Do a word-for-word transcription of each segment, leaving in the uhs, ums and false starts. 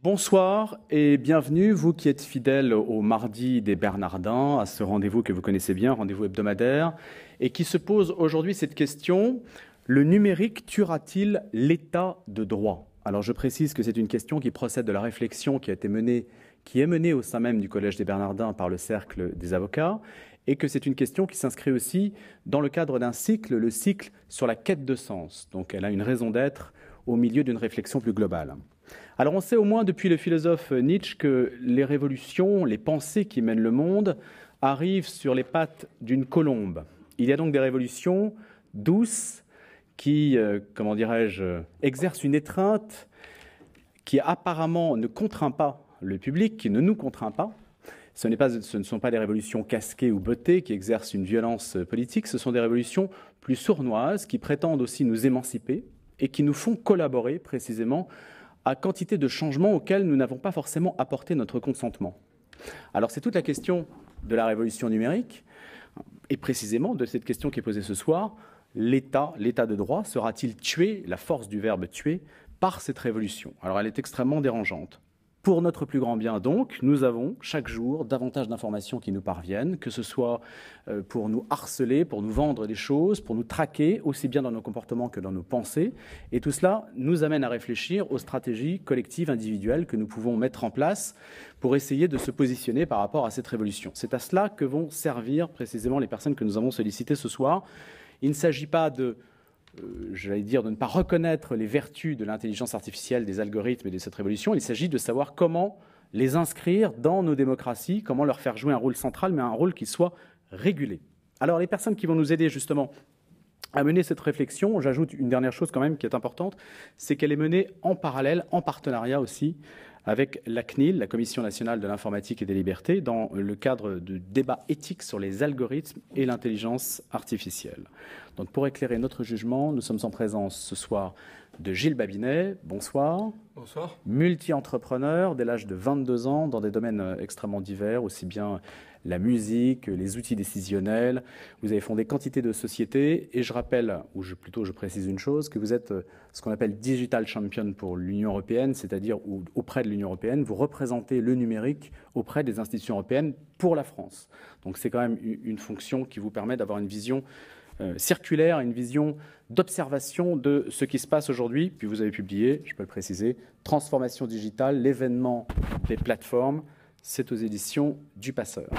Bonsoir et bienvenue, vous qui êtes fidèles au Mardi des Bernardins, à ce rendez-vous que vous connaissez bien, rendez-vous hebdomadaire, et qui se pose aujourd'hui cette question: le numérique tuera-t-il l'état de droit? Alors je précise que c'est une question qui procède de la réflexion qui a été menée, qui est menée au sein même du Collège des Bernardins par le Cercle des avocats, et que c'est une question qui s'inscrit aussi dans le cadre d'un cycle, le cycle sur la quête de sens. Donc elle a une raison d'être au milieu d'une réflexion plus globale. Alors on sait au moins depuis le philosophe Nietzsche que les révolutions, les pensées qui mènent le monde arrivent sur les pattes d'une colombe. Il y a donc des révolutions douces qui, euh, comment dirais-je, exercent une étreinte qui apparemment ne contraint pas le public, qui ne nous contraint pas. Ce, n'est pas, ce ne sont pas des révolutions casquées ou beutées qui exercent une violence politique, ce sont des révolutions plus sournoises qui prétendent aussi nous émanciper et qui nous font collaborer précisément à quantité de changements auxquels nous n'avons pas forcément apporté notre consentement. Alors c'est toute la question de la révolution numérique, et précisément de cette question qui est posée ce soir: l'État, l'État de droit sera-t-il tué, la force du verbe tuer, par cette révolution? Alors elle est extrêmement dérangeante. Pour notre plus grand bien, donc, nous avons chaque jour davantage d'informations qui nous parviennent, que ce soit pour nous harceler, pour nous vendre des choses, pour nous traquer, aussi bien dans nos comportements que dans nos pensées. Et tout cela nous amène à réfléchir aux stratégies collectives, individuelles que nous pouvons mettre en place pour essayer de se positionner par rapport à cette révolution. C'est à cela que vont servir précisément les personnes que nous avons sollicitées ce soir. Il ne s'agit pas de... Euh, j'allais dire, de ne pas reconnaître les vertus de l'intelligence artificielle, des algorithmes et de cette révolution. Il s'agit de savoir comment les inscrire dans nos démocraties, comment leur faire jouer un rôle central, mais un rôle qui soit régulé. Alors, les personnes qui vont nous aider justement à mener cette réflexion, j'ajoute une dernière chose quand même qui est importante, c'est qu'elle est menée en parallèle, en partenariat aussi, avec la C N I L, la Commission nationale de l'informatique et des libertés, dans le cadre de débats éthiques sur les algorithmes et l'intelligence artificielle. Donc pour éclairer notre jugement, nous sommes en présence ce soir de Gilles Babinet. Bonsoir. Bonsoir. Multi-entrepreneur dès l'âge de vingt-deux ans dans des domaines extrêmement divers, aussi bien la musique, les outils décisionnels. Vous avez fondé quantité de sociétés et je rappelle, ou je, plutôt je précise une chose, que vous êtes ce qu'on appelle Digital Champion pour l'Union européenne, c'est-à-dire auprès de l'Union européenne, vous représentez le numérique auprès des institutions européennes pour la France. Donc c'est quand même une fonction qui vous permet d'avoir une vision euh, circulaire, une vision d'observation de ce qui se passe aujourd'hui. Puis vous avez publié, je peux le préciser, Transformation digitale, l'événement des plateformes. C'est aux éditions du Passeur.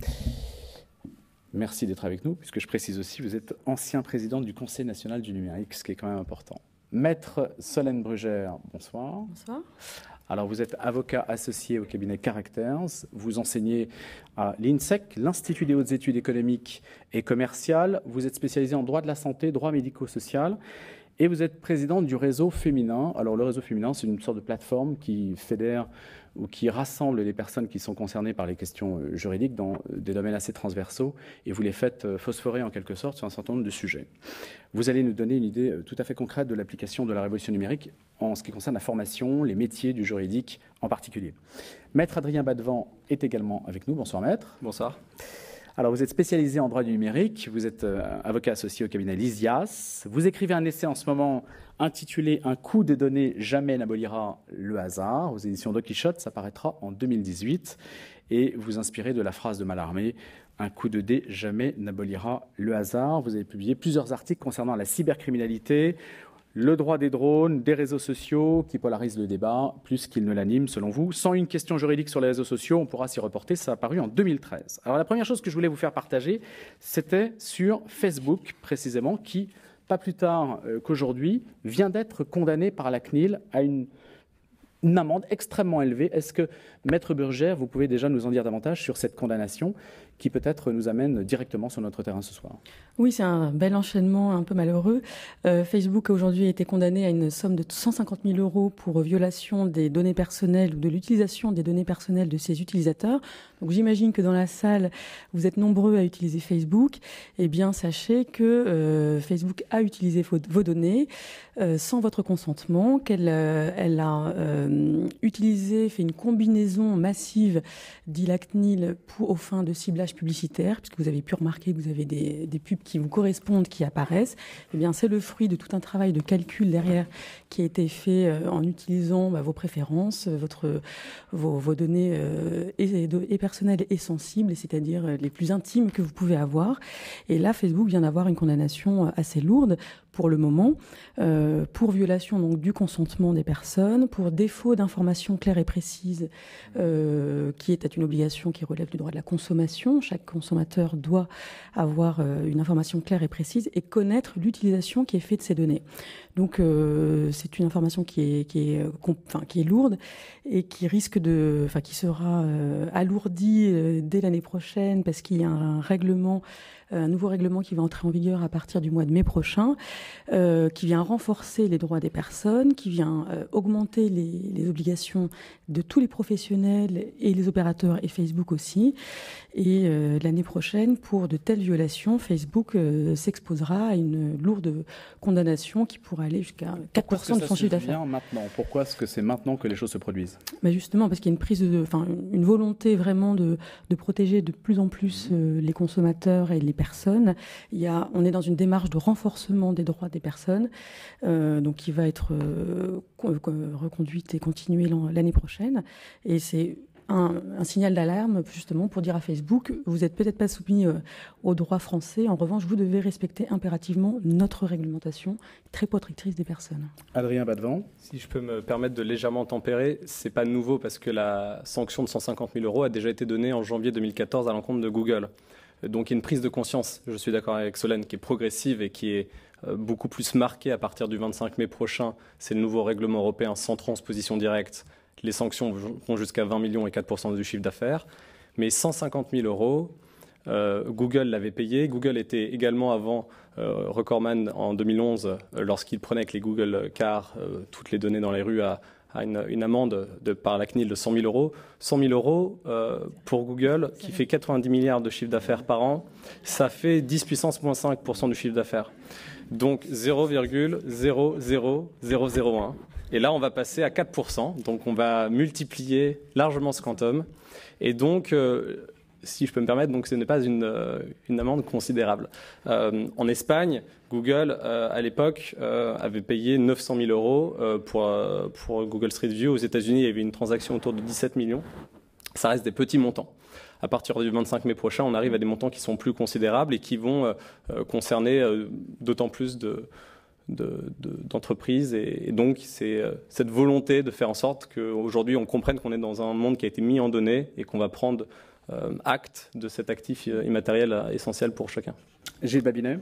Merci d'être avec nous, puisque je précise aussi, vous êtes ancien président du Conseil national du numérique, ce qui est quand même important. Maître Solène Brugère, bonsoir. Bonsoir. Alors, vous êtes avocat associé au cabinet Characters. Vous enseignez à l'INSEC, l'Institut des hautes études économiques et commerciales. Vous êtes spécialisé en droit de la santé, droit médico-social. Et vous êtes présidente du réseau féminin. Alors, le réseau féminin, c'est une sorte de plateforme qui fédère ou qui rassemble les personnes qui sont concernées par les questions juridiques dans des domaines assez transversaux, et vous les faites phosphorer en quelque sorte sur un certain nombre de sujets. Vous allez nous donner une idée tout à fait concrète de l'application de la révolution numérique en ce qui concerne la formation, les métiers du juridique en particulier. Maître Adrien Badevant est également avec nous. Bonsoir Maître. Bonsoir. Alors, vous êtes spécialisé en droit du numérique, vous êtes euh, avocat associé au cabinet Lysias. Vous écrivez un essai en ce moment intitulé « Un coup de données jamais n'abolira le hasard » aux éditions Don Quichotte, ça paraîtra en deux mille dix-huit. Et vous inspirez de la phrase de Mallarmé « Un coup de dé jamais n'abolira le hasard ». Vous avez publié plusieurs articles concernant la cybercriminalité, le droit des drones, des réseaux sociaux qui polarisent le débat plus qu'ils ne l'animent, selon vous. Sans une question juridique sur les réseaux sociaux, on pourra s'y reporter. Ça a apparu en deux mille treize. Alors la première chose que je voulais vous faire partager, c'était sur Facebook, précisément, qui, pas plus tard euh, qu'aujourd'hui, vient d'être condamné par la C N I L à une, une amende extrêmement élevée. Est-ce que, Maître Brugère, vous pouvez déjà nous en dire davantage sur cette condamnation qui peut-être nous amène directement sur notre terrain ce soir? Oui, c'est un bel enchaînement un peu malheureux. Euh, Facebook a aujourd'hui été condamné à une somme de cent cinquante mille euros pour violation des données personnelles ou de l'utilisation des données personnelles de ses utilisateurs. Donc j'imagine que dans la salle, vous êtes nombreux à utiliser Facebook. Eh bien, sachez que euh, Facebook a utilisé vos, vos données euh, sans votre consentement, qu'elle euh, elle a euh, euh, utilisé, fait une combinaison massive d'I L A C N I L pour, aux fins de ciblage publicitaire, puisque vous avez pu remarquer que vous avez des, des pubs qui vous correspondent, qui apparaissent. Eh bien, c'est le fruit de tout un travail de calcul derrière qui a été fait euh, en utilisant bah, vos préférences, votre, vos, vos données euh, et, et personnelles et sensibles, c'est-à-dire les plus intimes que vous pouvez avoir. Et là, Facebook vient d'avoir une condamnation assez lourde pour le moment, euh, pour violation donc du consentement des personnes, pour défaut d'informations claires et précises, euh, qui est une obligation qui relève du droit de la consommation. Chaque consommateur doit avoir euh, une information claire et précise et connaître l'utilisation qui est faite de ces données. Donc euh, c'est une information qui est, qui est, enfin, qui est lourde et qui risque de, enfin, qui sera euh, alourdie euh, dès l'année prochaine parce qu'il y a un règlement, un nouveau règlement qui va entrer en vigueur à partir du mois de mai prochain, euh, qui vient renforcer les droits des personnes, qui vient euh, augmenter les, les obligations de tous les professionnels et les opérateurs et Facebook aussi. Et euh, l'année prochaine, pour de telles violations, Facebook euh, s'exposera à une lourde condamnation qui pourra aller jusqu'à quatre pour cent de son chiffre d'affaires. Maintenant, pourquoi est-ce que c'est maintenant que les choses se produisent? Mais justement, parce qu'il y a une prise de, enfin, une volonté vraiment de, de protéger de plus en plus euh, les consommateurs et les personnes. Il y a, on est dans une démarche de renforcement des droits des personnes, euh, donc qui va être euh, reconduite et continuée l'année prochaine. Et c'est Un, un signal d'alarme justement pour dire à Facebook, vous n'êtes peut-être pas soumis euh, aux droits français, en revanche vous devez respecter impérativement notre réglementation très protectrice des personnes. Adrien Badevant. Si je peux me permettre de légèrement tempérer, c'est pas nouveau parce que la sanction de cent cinquante mille euros a déjà été donnée en janvier deux mille quatorze à l'encontre de Google. Donc il y a une prise de conscience, je suis d'accord avec Solène, qui est progressive et qui est beaucoup plus marquée à partir du vingt-cinq mai prochain. C'est le nouveau règlement européen sans transposition directe. Les sanctions vont jusqu'à vingt millions et quatre pour cent du chiffre d'affaires. Mais cent cinquante mille euros, euh, Google l'avait payé. Google était également avant euh, recordman en deux mille onze, euh, lorsqu'il prenait avec les Google Cars euh, toutes les données dans les rues à, à une, une amende de, par la C N I L de cent mille euros. cent mille euros euh, pour Google, qui fait quatre-vingt-dix milliards de chiffre d'affaires par an, ça fait dix puissance moins cinq pour cent du chiffre d'affaires. Donc zéro virgule zéro zéro zéro zéro un. Et là, on va passer à quatre pour cent, donc on va multiplier largement ce quantum. Et donc, euh, si je peux me permettre, donc ce n'est pas une, euh, une amende considérable. Euh, en Espagne, Google, euh, à l'époque, euh, avait payé neuf cent mille euros euh, pour, euh, pour Google Street View. Aux États-Unis, il y avait une transaction autour de dix-sept millions. Ça reste des petits montants. À partir du vingt-cinq mai prochain, on arrive à des montants qui sont plus considérables et qui vont euh, concerner euh, d'autant plus de... De, de, d'entreprise et, et donc c'est euh, cette volonté de faire en sorte qu'aujourd'hui on comprenne qu'on est dans un monde qui a été mis en données et qu'on va prendre euh, acte de cet actif immatériel essentiel pour chacun. Gilles Babinet.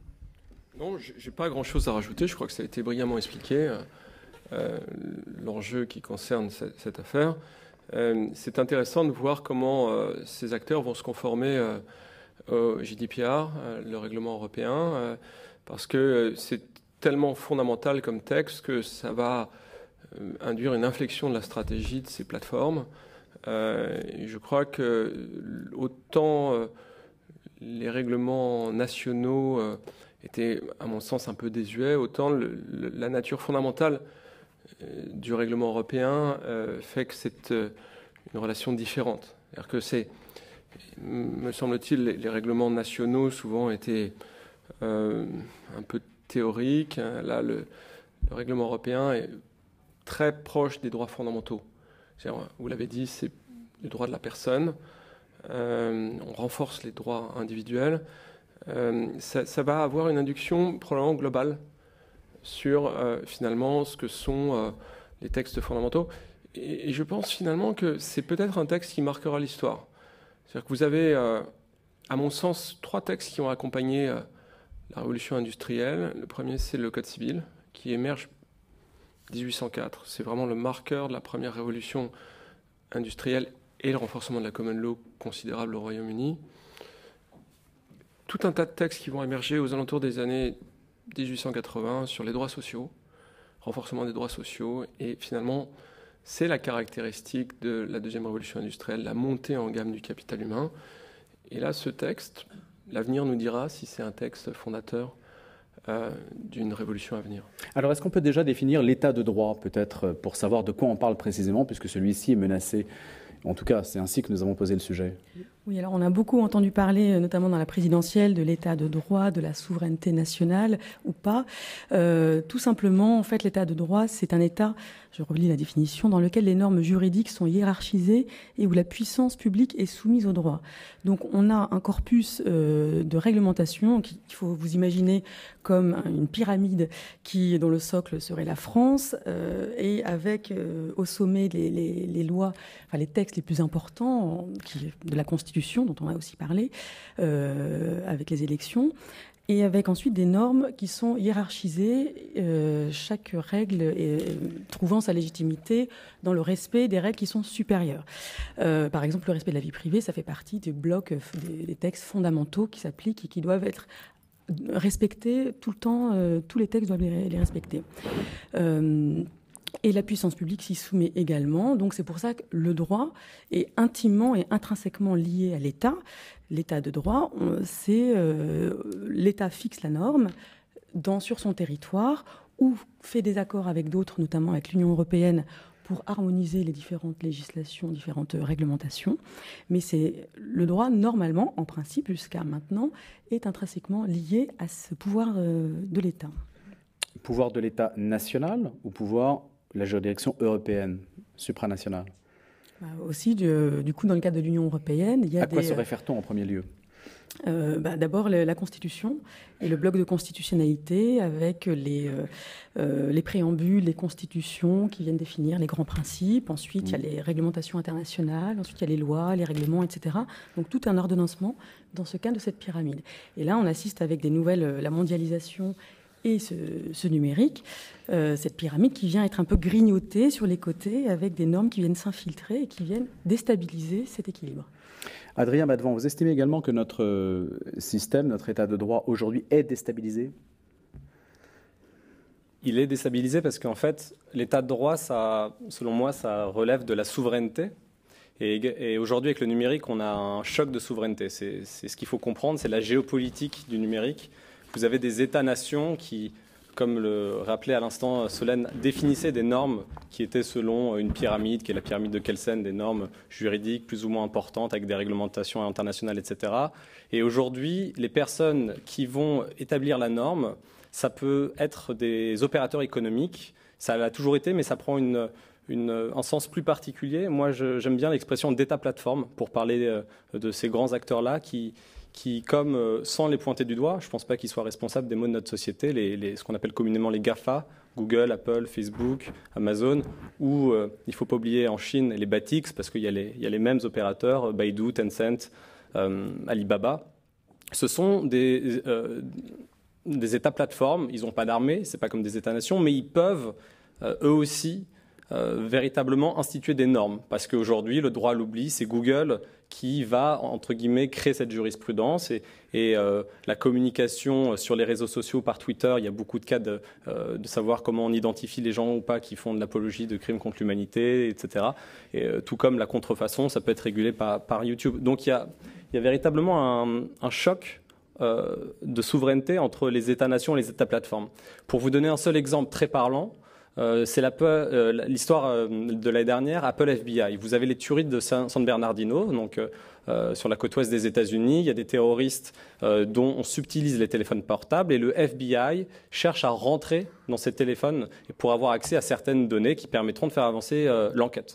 Non, j'ai pas grand chose à rajouter, je crois que ça a été brillamment expliqué, euh, l'enjeu qui concerne cette, cette affaire. Euh, c'est intéressant de voir comment euh, ces acteurs vont se conformer euh, au G D P R, euh, le règlement européen, euh, parce que euh, c'est tellement fondamental comme texte que ça va euh, induire une inflexion de la stratégie de ces plateformes. Euh, et je crois que autant euh, les règlements nationaux euh, étaient, à mon sens, un peu désuets, autant le, le, la nature fondamentale euh, du règlement européen euh, fait que c'est euh, une relation différente. C'est-à-dire que c'est, me semble-t-il, les, les règlements nationaux souvent étaient euh, un peu théorique. Là, le, le règlement européen est très proche des droits fondamentaux. Vous l'avez dit, c'est le droit de la personne. Euh, on renforce les droits individuels. Euh, ça, ça va avoir une induction probablement globale sur euh, finalement ce que sont euh, les textes fondamentaux. Et, et je pense finalement que c'est peut-être un texte qui marquera l'histoire. C'est-à-dire que vous avez, euh, à mon sens, trois textes qui ont accompagné euh, la révolution industrielle. Le premier, c'est le Code civil, qui émerge en dix-huit cent quatre. C'est vraiment le marqueur de la première révolution industrielle et le renforcement de la common law considérable au Royaume-Uni. Tout un tas de textes qui vont émerger aux alentours des années dix-huit cent quatre-vingts sur les droits sociaux, renforcement des droits sociaux. Et finalement, c'est la caractéristique de la deuxième révolution industrielle, la montée en gamme du capital humain. Et là, ce texte... L'avenir nous dira si c'est un texte fondateur euh, d'une révolution à venir. Alors, est-ce qu'on peut déjà définir l'état de droit, peut-être, pour savoir de quoi on parle précisément, puisque celui-ci est menacé? En tout cas, c'est ainsi que nous avons posé le sujet. Oui, alors on a beaucoup entendu parler, notamment dans la présidentielle, de l'état de droit, de la souveraineté nationale ou pas. Euh, tout simplement, en fait, l'état de droit, c'est un état, je relis la définition, dans lequel les normes juridiques sont hiérarchisées et où la puissance publique est soumise au droit. Donc on a un corpus euh, de réglementation qu'il faut vous imaginer comme une pyramide qui, dont le socle serait la France, euh, et avec euh, au sommet les, les, les lois, enfin les textes les plus importants qui, de la Constitution, dont on a aussi parlé, euh, avec les élections, et avec ensuite des normes qui sont hiérarchisées, euh, chaque règle est, trouvant sa légitimité dans le respect des règles qui sont supérieures. Euh, par exemple, le respect de la vie privée, ça fait partie du bloc des, des textes fondamentaux qui s'appliquent et qui doivent être respectés tout le temps, euh, tous les textes doivent les, les respecter. Euh, Et la puissance publique s'y soumet également. Donc c'est pour ça que le droit est intimement et intrinsèquement lié à l'État. L'État de droit, c'est euh, l'État fixe la norme dans, sur son territoire ou fait des accords avec d'autres, notamment avec l'Union européenne, pour harmoniser les différentes législations, différentes réglementations. Mais c'est le droit, normalement, en principe, jusqu'à maintenant, est intrinsèquement lié à ce pouvoir euh, de l'État. Pouvoir de l'État national ou pouvoir la juridiction européenne, supranationale? Bah, aussi, du, du coup, dans le cadre de l'Union européenne, il y a À quoi des, se réfère-t-on en premier lieu? euh, bah, D'abord, le, la Constitution et le bloc de constitutionnalité avec les, euh, euh, les préambules, les constitutions qui viennent définir les grands principes. Ensuite, mmh. il y a les réglementations internationales. Ensuite, il y a les lois, les règlements, et cetera. Donc, tout un ordonnancement dans ce cadre de cette pyramide. Et là, on assiste avec des nouvelles, la mondialisation et ce, ce numérique, euh, cette pyramide qui vient être un peu grignotée sur les côtés avec des normes qui viennent s'infiltrer et qui viennent déstabiliser cet équilibre. Adrien Badevant, vous estimez également que notre système, notre état de droit aujourd'hui est déstabilisé? Il est déstabilisé parce qu'en fait, l'état de droit, ça, selon moi, ça relève de la souveraineté. Et, et aujourd'hui, avec le numérique, on a un choc de souveraineté. C'est, c'est ce qu'il faut comprendre, c'est la géopolitique du numérique. Vous avez des États-nations qui, comme le rappelait à l'instant Solène, définissaient des normes qui étaient selon une pyramide, qui est la pyramide de Kelsen, des normes juridiques plus ou moins importantes avec des réglementations internationales, et cetera. Et aujourd'hui, les personnes qui vont établir la norme, ça peut être des opérateurs économiques. Ça l'a toujours été, mais ça prend une, une, un sens plus particulier. Moi, je, j'aime bien l'expression d'État-plateforme pour parler de ces grands acteurs-là qui... qui, comme, euh, sans les pointer du doigt, je ne pense pas qu'ils soient responsables des maux de notre société, les, les, ce qu'on appelle communément les GAFA, Google, Apple, Facebook, Amazon, ou euh, il ne faut pas oublier en Chine les Batix, parce qu'il y, y a les mêmes opérateurs, Baidu, Tencent, euh, Alibaba. Ce sont des, euh, des États-plateformes, ils n'ont pas d'armée, ce n'est pas comme des États-nations, mais ils peuvent, euh, eux aussi, euh, véritablement instituer des normes. Parce qu'aujourd'hui, le droit à l'oubli, c'est Google qui va, entre guillemets, créer cette jurisprudence. Et, et euh, la communication sur les réseaux sociaux par Twitter, il y a beaucoup de cas de, euh, de savoir comment on identifie les gens ou pas qui font de l'apologie de crimes contre l'humanité, et cetera. Et euh, tout comme la contrefaçon, ça peut être régulé par, par YouTube. Donc il y a, il y a véritablement un, un choc euh, de souveraineté entre les États-nations et les États-plateformes. Pour vous donner un seul exemple très parlant, Euh, c'est euh, l'histoire euh, de l'année dernière, Apple F B I. Vous avez les tueries de San, San Bernardino, donc euh, sur la côte ouest des États-Unis. Il y a des terroristes euh, dont on subtilise les téléphones portables et le F B I cherche à rentrer dans ces téléphones pour avoir accès à certaines données qui permettront de faire avancer euh, l'enquête.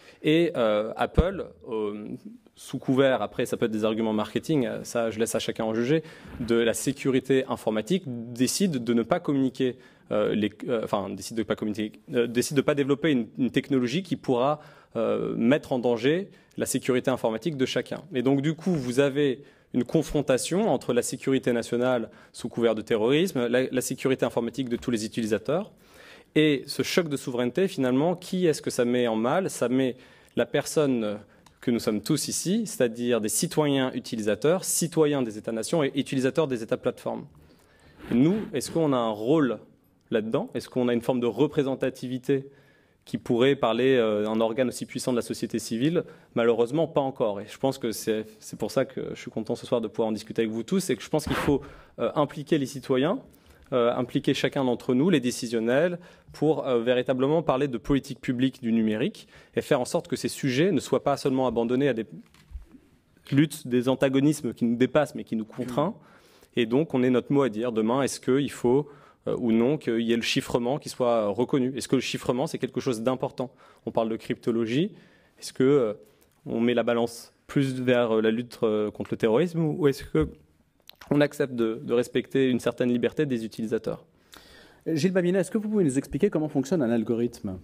Et euh, Apple, euh, sous couvert, après ça peut être des arguments marketing, ça je laisse à chacun en juger, de la sécurité informatique, décide de ne pas communiquer, euh, les, euh, enfin décide de pas communiquer, euh, décide de pas développer une, une technologie qui pourra euh, mettre en danger la sécurité informatique de chacun. Et donc du coup, vous avez une confrontation entre la sécurité nationale sous couvert de terrorisme, la, la sécurité informatique de tous les utilisateurs. Et ce choc de souveraineté, finalement, qui est-ce que ça met en mal? Ça met la personne que nous sommes tous ici, c'est-à-dire des citoyens utilisateurs, citoyens des États-nations et utilisateurs des États-plateformes. Nous, est-ce qu'on a un rôle là-dedans? Est-ce qu'on a une forme de représentativité qui pourrait parler euh, d'un organe aussi puissant de la société civile? Malheureusement, pas encore. Et je pense que c'est, c'est pour ça que je suis content ce soir de pouvoir en discuter avec vous tous, c'est que je pense qu'il faut euh, impliquer les citoyens, euh, impliquer chacun d'entre nous, les décisionnels, pour euh, véritablement parler de politique publique du numérique et faire en sorte que ces sujets ne soient pas seulement abandonnés à des luttes, des antagonismes qui nous dépassent mais qui nous contraignent. Et donc, on ait notre mot à dire demain. Est-ce qu'il faut euh, ou non qu'il y ait le chiffrement qui soit reconnu? Est-ce que le chiffrement, c'est quelque chose d'important? On parle de cryptologie. Est-ce que euh, on met la balance plus vers la lutte contre le terrorisme ou est-ce qu'on accepte de, de respecter une certaine liberté des utilisateurs? Gilles Babinet, est-ce que vous pouvez nous expliquer comment fonctionne un algorithme?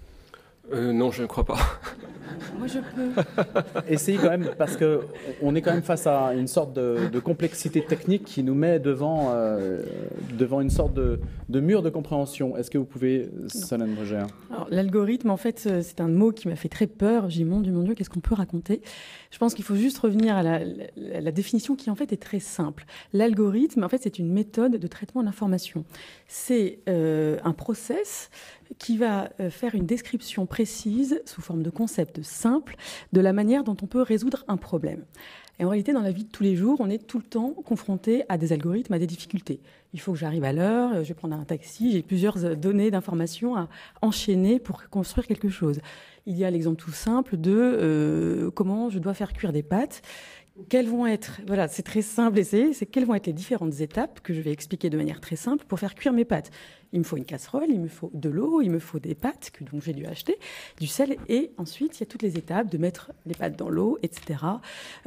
euh, Non, je ne crois pas. Moi, je peux. Essayez quand même, parce qu'on est quand même face à une sorte de, de complexité technique qui nous met devant, euh, devant une sorte de, de mur de compréhension. Est-ce que vous pouvez, Solène Breger? L'algorithme, en fait, c'est un mot qui m'a fait très peur. J'ai dit, mon Dieu, mon Dieu, qu'est-ce qu'on peut raconter? Je pense qu'il faut juste revenir à la, la, la définition qui, en fait, est très simple. L'algorithme, en fait, c'est une méthode de traitement de l'information. C'est euh, un process qui va faire une description précise, sous forme de concept simple, de la manière dont on peut résoudre un problème. Et en réalité, dans la vie de tous les jours, on est tout le temps confronté à des algorithmes, à des difficultés. Il faut que j'arrive à l'heure, je vais prendre un taxi, j'ai plusieurs données d'informations à enchaîner pour construire quelque chose. Il y a l'exemple tout simple de euh, comment je dois faire cuire des pâtes. Quelles vont être, voilà, c'est très simple, essayez, c'est quelles vont être les différentes étapes que je vais expliquer de manière très simple pour faire cuire mes pâtes. Il me faut une casserole, il me faut de l'eau, il me faut des pâtes que donc j'ai dû acheter, du sel, et ensuite il y a toutes les étapes de mettre les pâtes dans l'eau, et cetera.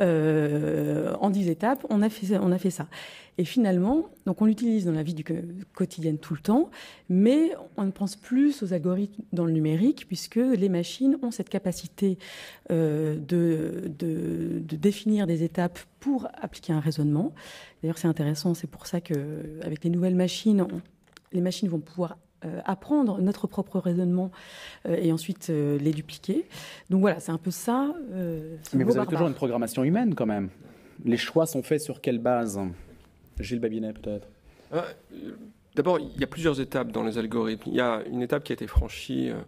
Euh, en dix étapes, on a fait, on a fait ça. Et finalement, donc on l'utilise dans la vie du quotidienne tout le temps, mais on ne pense plus aux algorithmes dans le numérique puisque les machines ont cette capacité euh, de, de, de définir des étapes pour appliquer un raisonnement. D'ailleurs, c'est intéressant, c'est pour ça qu'avec les nouvelles machines, on, les machines vont pouvoir euh, apprendre notre propre raisonnement euh, et ensuite euh, les dupliquer. Donc voilà, c'est un peu ça. Euh, mais vous avez barbare. Toujours une programmation humaine quand même. Les choix sont faits sur quelle base? Gilles Babinet, peut-être. euh, D'abord, il y a plusieurs étapes dans les algorithmes. Il y a une étape qui a été franchie euh,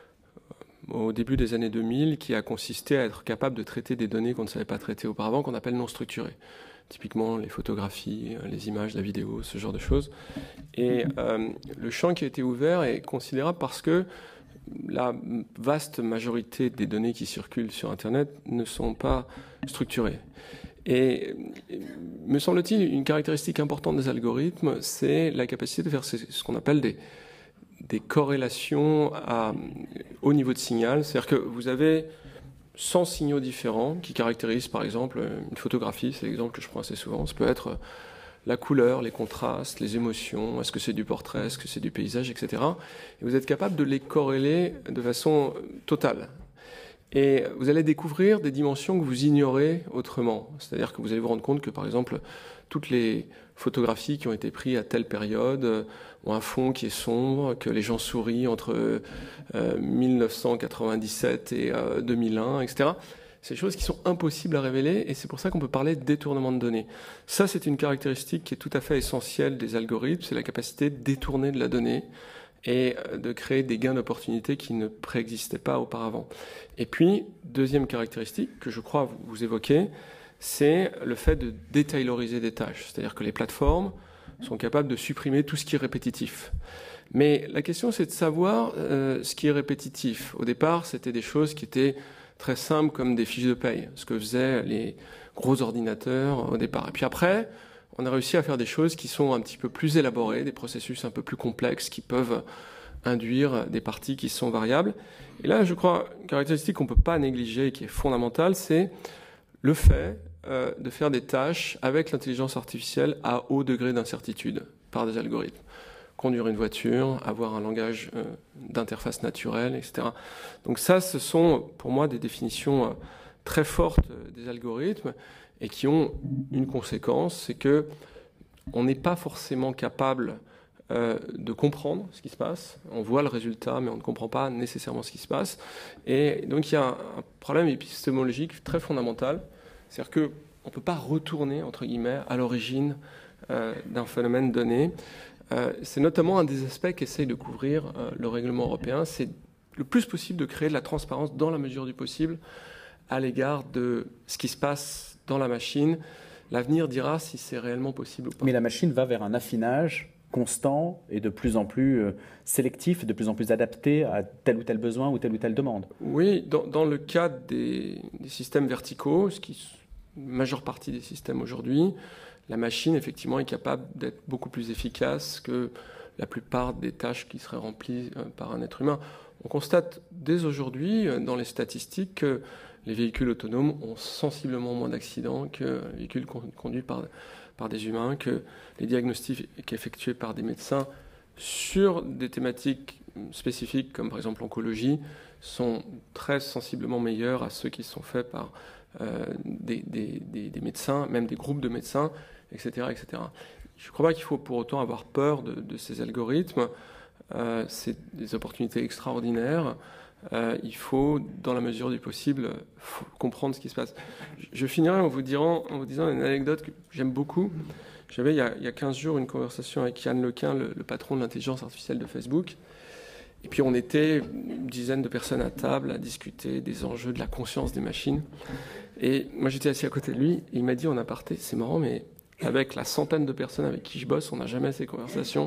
au début des années deux mille qui a consisté à être capable de traiter des données qu'on ne savait pas traiter auparavant, qu'on appelle non structurées. Typiquement les photographies, les images, la vidéo, ce genre de choses. Et euh, le champ qui a été ouvert est considérable parce que la vaste majorité des données qui circulent sur Internet ne sont pas structurées. Et me semble-t-il, une caractéristique importante des algorithmes, c'est la capacité de faire ce qu'on appelle des, des corrélations à, au niveau de signal. C'est-à-dire que vous avez cent signaux différents qui caractérisent, par exemple, une photographie. C'est l'exemple que je prends assez souvent. Ça peut être la couleur, les contrastes, les émotions, est-ce que c'est du portrait, est-ce que c'est du paysage, et cetera. Et vous êtes capable de les corréler de façon totale. Et vous allez découvrir des dimensions que vous ignorez autrement. C'est-à-dire que vous allez vous rendre compte que, par exemple, toutes les photographies qui ont été prises à telle période ont un fond qui est sombre, que les gens sourient entre euh, mille neuf cent quatre-vingt-dix-sept et euh, deux mille un, et cetera. C'est des choses qui sont impossibles à révéler et c'est pour ça qu'on peut parler de détournement de données. Ça, c'est une caractéristique qui est tout à fait essentielle des algorithmes, c'est la capacité de détourner de la donnée et de créer des gains d'opportunités qui ne préexistaient pas auparavant. Et puis, deuxième caractéristique que je crois vous évoquez, c'est le fait de détayloriser des tâches. C'est-à-dire que les plateformes sont capables de supprimer tout ce qui est répétitif. Mais la question, c'est de savoir euh, ce qui est répétitif. Au départ, c'était des choses qui étaient très simples comme des fiches de paye, ce que faisaient les gros ordinateurs au départ. Et puis après, on a réussi à faire des choses qui sont un petit peu plus élaborées, des processus un peu plus complexes qui peuvent induire des parties qui sont variables. Et là, je crois, une caractéristique qu'on ne peut pas négliger et qui est fondamentale, c'est le fait euh, de faire des tâches avec l'intelligence artificielle à haut degré d'incertitude par des algorithmes. Conduire une voiture, avoir un langage euh, d'interface naturelle, et cetera. Donc ça, ce sont pour moi des définitions euh, très fortes euh, des algorithmes et qui ont une conséquence, c'est que on n'est pas forcément capable euh, de comprendre ce qui se passe. On voit le résultat, mais on ne comprend pas nécessairement ce qui se passe. Et donc il y a un, un problème épistémologique très fondamental, c'est-à-dire que on ne peut pas retourner entre guillemets à l'origine euh, d'un phénomène donné. Euh, c'est notamment un des aspects qu'essaye de couvrir euh, le règlement européen, c'est le plus possible de créer de la transparence dans la mesure du possible à l'égard de ce qui se passe dans la machine. L'avenir dira si c'est réellement possible ou pas. Mais la machine va vers un affinage constant et de plus en plus euh, sélectif, de plus en plus adapté à tel ou tel besoin ou telle ou telle demande. Oui, dans, dans le cadre des, des systèmes verticaux, ce qui est la majeure partie des systèmes aujourd'hui, la machine, effectivement, est capable d'être beaucoup plus efficace que la plupart des tâches qui seraient remplies par un être humain. On constate dès aujourd'hui, dans les statistiques, que les véhicules autonomes ont sensiblement moins d'accidents que les véhicules conduits par, par des humains, que les diagnostics effectués par des médecins sur des thématiques spécifiques, comme par exemple l'oncologie, sont très sensiblement meilleurs à ceux qui sont faits par euh, des, des, des, des médecins, même des groupes de médecins, et cetera, et cetera. Je ne crois pas qu'il faut pour autant avoir peur de, de ces algorithmes. Euh, c'est des opportunités extraordinaires. Euh, il faut, dans la mesure du possible, comprendre ce qui se passe. Je, je finirai en vous, dirant, en vous disant une anecdote que j'aime beaucoup. J'avais il y, a, il y a quinze jours une conversation avec Yann Lequin, le, le patron de l'intelligence artificielle de Facebook. Et puis on était une dizaine de personnes à table à discuter des enjeux de la conscience des machines. Et moi j'étais assis à côté de lui et il m'a dit en aparté, c'est marrant, mais avec la centaine de personnes avec qui je bosse, on n'a jamais ces conversations.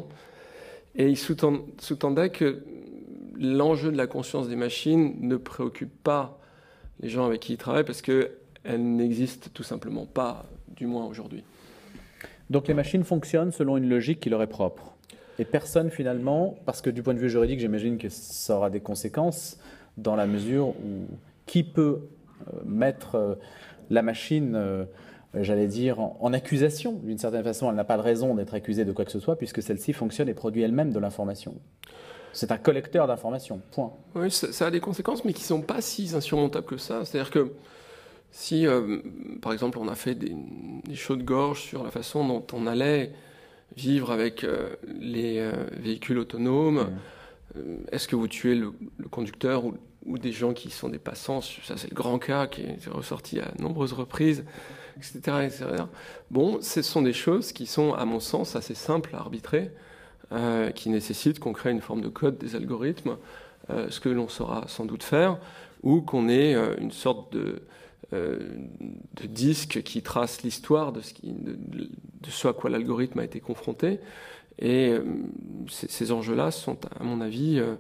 Et il sous-tendait que l'enjeu de la conscience des machines ne préoccupe pas les gens avec qui ils travaillent parce qu'elles n'existent tout simplement pas, du moins aujourd'hui. Donc les machines fonctionnent selon une logique qui leur est propre. Et personne finalement, parce que du point de vue juridique, j'imagine que ça aura des conséquences dans la mesure où qui peut euh, mettre euh, la machine... Euh, j'allais dire, en accusation. D'une certaine façon, elle n'a pas de raison d'être accusée de quoi que ce soit, puisque celle-ci fonctionne et produit elle-même de l'information. C'est un collecteur d'informations, point. Oui, ça, ça a des conséquences, mais qui ne sont pas si insurmontables que ça. C'est-à-dire que si, euh, par exemple, on a fait des, des chauds de gorge sur la façon dont on allait vivre avec euh, les euh, véhicules autonomes, mmh. euh, est-ce que vous tuez le, le conducteur ou, ou des gens qui sont des passants? Ça, c'est le grand cas qui est ressorti à nombreuses reprises. Etc, et cetera. Bon, ce sont des choses qui sont, à mon sens, assez simples à arbitrer, euh, qui nécessitent qu'on crée une forme de code des algorithmes, euh, ce que l'on saura sans doute faire, ou qu'on ait euh, une sorte de, euh, de disque qui trace l'histoire de, de, de ce à quoi l'algorithme a été confronté. Et euh, ces, ces enjeux-là sont, à mon avis, euh,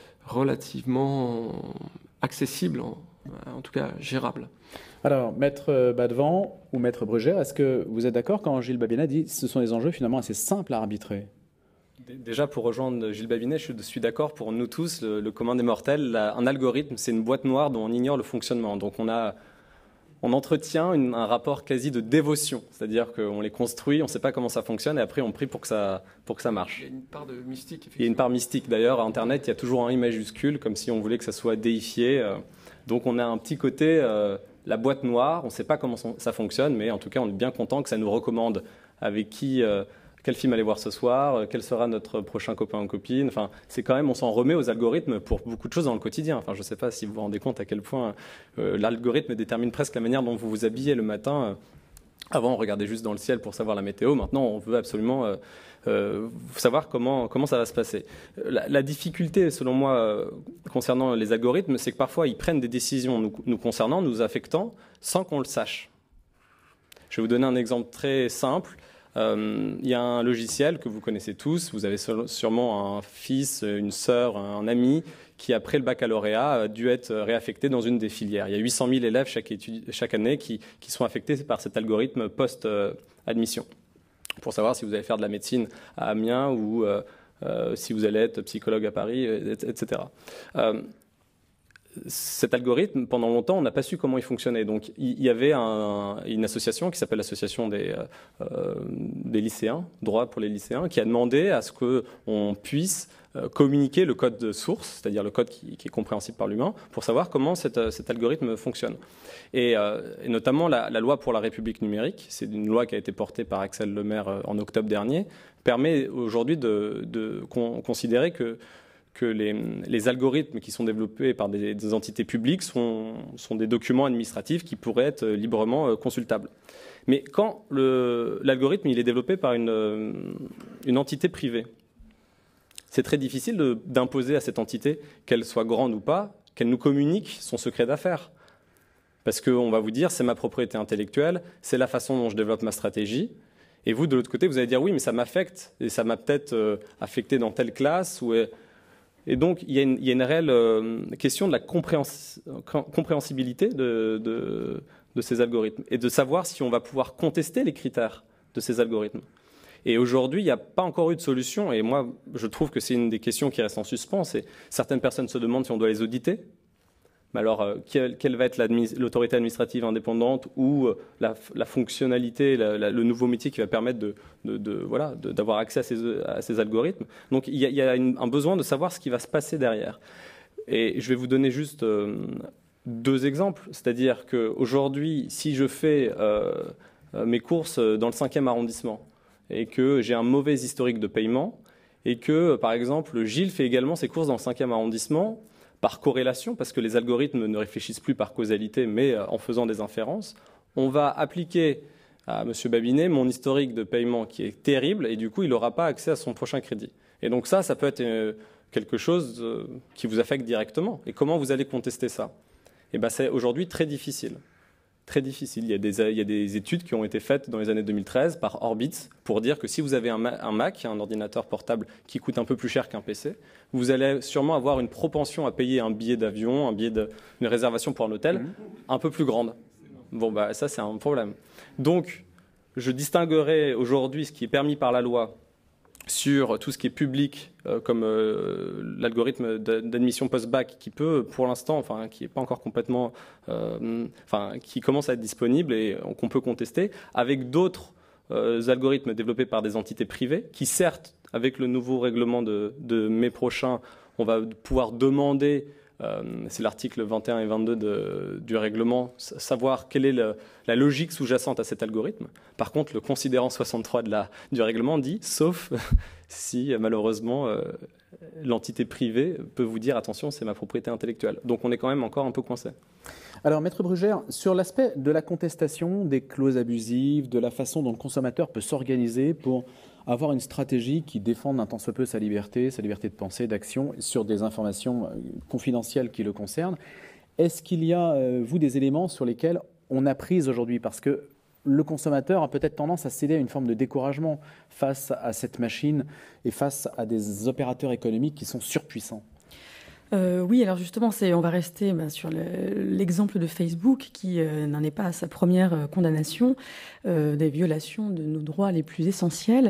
relativement accessibles, en, en tout cas gérables. Alors, Maître Badevant ou Maître Brugère, est-ce que vous êtes d'accord quand Gilles Babinet dit que ce sont des enjeux finalement assez simples à arbitrer? Déjà, pour rejoindre Gilles Babinet, je suis d'accord, pour nous tous, le, le commun des mortels, la, un algorithme, c'est une boîte noire dont on ignore le fonctionnement. Donc on, a, on entretient une, un rapport quasi de dévotion, c'est-à-dire qu'on les construit, on ne sait pas comment ça fonctionne, et après on prie pour que ça, pour que ça marche. Il y a une part de mystique, effectivement. Il y a une part mystique, d'ailleurs, à Internet, il y a toujours un i majuscule, comme si on voulait que ça soit déifié. Donc on a un petit côté... Euh, la boîte noire, on ne sait pas comment ça fonctionne, mais en tout cas, on est bien content que ça nous recommande avec qui, euh, quel film aller voir ce soir, euh, quel sera notre prochain copain ou copine. Enfin, c'est quand même, on s'en remet aux algorithmes pour beaucoup de choses dans le quotidien. Enfin, je ne sais pas si vous vous rendez compte à quel point euh, l'algorithme détermine presque la manière dont vous vous habillez le matin. Euh, avant, on regardait juste dans le ciel pour savoir la météo. Maintenant, on veut absolument... Euh, Euh, savoir comment, comment ça va se passer. La, la difficulté, selon moi, euh, concernant les algorithmes, c'est que parfois, ils prennent des décisions nous, nous concernant, nous affectant, sans qu'on le sache. Je vais vous donner un exemple très simple. Euh, il y a un logiciel que vous connaissez tous. Vous avez sûrement un fils, une sœur, un ami qui, après le baccalauréat, a dû être réaffecté dans une des filières. Il y a huit cent mille élèves chaque, étude, chaque année qui, qui sont affectés par cet algorithme post-admission. Pour savoir si vous allez faire de la médecine à Amiens ou euh, euh, si vous allez être psychologue à Paris, et cetera. Euh, cet algorithme, pendant longtemps, on n'a pas su comment il fonctionnait. Donc, il y avait un, une association qui s'appelle l'Association des, euh, des lycéens, droit pour les lycéens, qui a demandé à ce qu'on puisse communiquer le code de source, c'est-à-dire le code qui, qui est compréhensible par l'humain, pour savoir comment cet, cet algorithme fonctionne. Et, euh, et notamment la, la loi pour la République numérique, c'est une loi qui a été portée par Axel Lemaire en octobre dernier, permet aujourd'hui de, de con, considérer que, que les, les algorithmes qui sont développés par des, des entités publiques sont, sont des documents administratifs qui pourraient être librement consultables. Mais quand l'algorithme il est développé par une, une entité privée, c'est très difficile d'imposer à cette entité, qu'elle soit grande ou pas, qu'elle nous communique son secret d'affaires. Parce qu'on va vous dire, c'est ma propriété intellectuelle, c'est la façon dont je développe ma stratégie. Et vous, de l'autre côté, vous allez dire oui, mais ça m'affecte, et ça m'a peut-être euh, affecté dans telle classe. Ou, et donc, il y a une, il y a une réelle euh, question de la compréhens, compréhensibilité de, de, de ces algorithmes, et de savoir si on va pouvoir contester les critères de ces algorithmes. Et aujourd'hui, il n'y a pas encore eu de solution, et moi, je trouve que c'est une des questions qui reste en suspens. C'est certaines personnes se demandent si on doit les auditer. Mais alors, euh, quelle, quelle va être l'autorité administrative indépendante ou euh, la, la fonctionnalité, la, la, le nouveau métier qui va permettre de, de, de, voilà, de, d'avoir accès à ces, à ces algorithmes. Donc, il y a, il y a une, un besoin de savoir ce qui va se passer derrière. Et je vais vous donner juste euh, deux exemples. C'est-à-dire qu'aujourd'hui, si je fais euh, mes courses dans le cinquième arrondissement et que j'ai un mauvais historique de paiement et que, par exemple, Gilles fait également ses courses dans le cinquième arrondissement, par corrélation, parce que les algorithmes ne réfléchissent plus par causalité, mais en faisant des inférences, on va appliquer à M. Babinet mon historique de paiement qui est terrible, et du coup, il n'aura pas accès à son prochain crédit. Et donc ça, ça peut être quelque chose qui vous affecte directement. Et comment vous allez contester ça? Eh bien, c'est aujourd'hui très difficile. Très difficile. Il y, a des, il y a des études qui ont été faites dans les années deux mille treize par Orbitz pour dire que si vous avez un, un Mac, un ordinateur portable qui coûte un peu plus cher qu'un P C, vous allez sûrement avoir une propension à payer un billet d'avion, un billet de, une réservation pour un hôtel un peu plus grande. Bon, bah, ça, c'est un problème. Donc, je distinguerai aujourd'hui ce qui est permis par la loi sur tout ce qui est public, euh, comme euh, l'algorithme d'admission post-bac, qui peut, pour l'instant, enfin, qui n'est pas encore complètement, euh, enfin, qui commence à être disponible et qu'on peut contester, avec d'autres euh, algorithmes développés par des entités privées, qui certes, avec le nouveau règlement de, de mai prochain, on va pouvoir demander, euh, c'est l'article vingt et un et vingt-deux de, du règlement, savoir quelle est le, la logique sous-jacente à cet algorithme. Par contre, le considérant soixante-trois de la, du règlement dit, sauf si malheureusement euh, l'entité privée peut vous dire attention, c'est ma propriété intellectuelle. Donc on est quand même encore un peu coincé. Alors Maître Brugère, sur l'aspect de la contestation des clauses abusives, de la façon dont le consommateur peut s'organiser pour avoir une stratégie qui défende un tant soit peu sa liberté, sa liberté de pensée, d'action, sur des informations confidentielles qui le concernent, est-ce qu'il y a, euh, vous, des éléments sur lesquels on a prise aujourd'hui? Parce que le consommateur a peut-être tendance à céder à une forme de découragement face à cette machine et face à des opérateurs économiques qui sont surpuissants. Euh, oui, alors justement, c'est, on va rester bah, sur le, l'exemple de Facebook qui euh, n'en est pas à sa première euh, condamnation euh, des violations de nos droits les plus essentiels.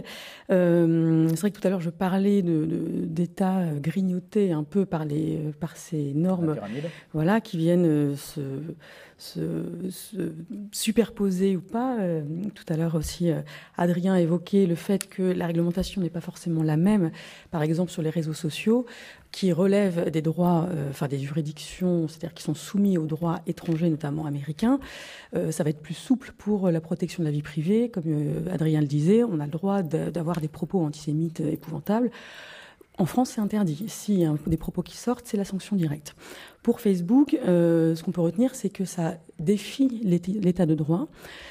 Euh, c'est vrai que tout à l'heure, je parlais de, de, d'États grignotés un peu par, les, par ces normes voilà, qui viennent euh, se, se, se superposer ou pas. Euh, tout à l'heure aussi, euh, Adrien évoquait le fait que la réglementation n'est pas forcément la même, par exemple sur les réseaux sociaux, qui relèvent des droits, euh, enfin des juridictions, c'est-à-dire qui sont soumis aux droits étrangers, notamment américains. Euh, ça va être plus souple pour la protection de la vie privée. Comme euh, Adrien le disait, on a le droit de, d'avoir des propos antisémites épouvantables. En France, c'est interdit. S'il y a des propos qui sortent, c'est la sanction directe. Pour Facebook, euh, ce qu'on peut retenir, c'est que ça défie l'état de droit.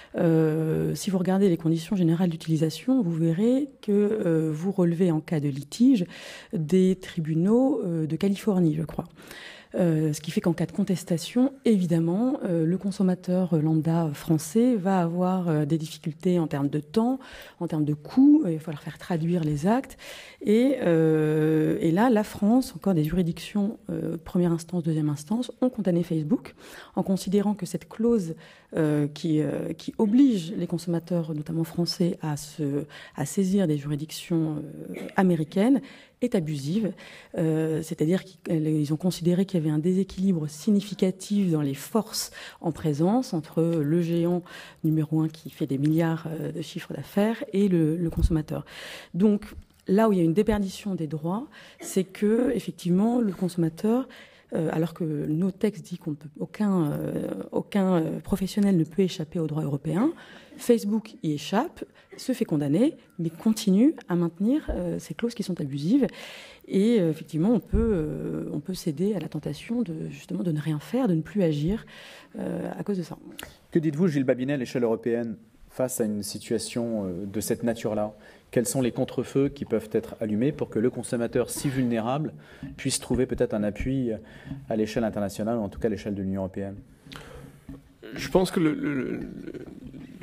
Euh, si vous regardez les conditions générales d'utilisation, vous verrez que euh, vous relevez en cas de litige des tribunaux euh, de Californie, je crois. Euh, ce qui fait qu'en cas de contestation, évidemment, euh, le consommateur lambda français va avoir euh, des difficultés en termes de temps, en termes de coûts. Il va falloir faire traduire les actes. Et, euh, et là, la France, encore des juridictions euh, première instance, deuxième instance, ont condamné Facebook en considérant que cette clause euh, qui, euh, qui oblige les consommateurs, notamment français, à, se, à saisir des juridictions euh, américaines est abusive, euh, c'est-à-dire qu'ils ont considéré qu'il y avait un déséquilibre significatif dans les forces en présence entre le géant numéro un qui fait des milliards de chiffres d'affaires et le, le consommateur. Donc là où il y a une déperdition des droits, c'est que effectivement le consommateur, euh, alors que nos textes disent qu'on peut, aucun, euh, aucun professionnel ne peut échapper aux droits européens, Facebook y échappe, se fait condamner, mais continue à maintenir euh, ces clauses qui sont abusives. Et euh, effectivement, on peut, euh, on peut céder à la tentation de, justement, de ne rien faire, de ne plus agir euh, à cause de ça. Que dites-vous, Gilles Babinet, à l'échelle européenne, face à une situation de cette nature-là? Quels sont les contre-feux qui peuvent être allumés pour que le consommateur si vulnérable puisse trouver peut-être un appui à l'échelle internationale, ou en tout cas à l'échelle de l'Union européenne? Je pense que le, le, le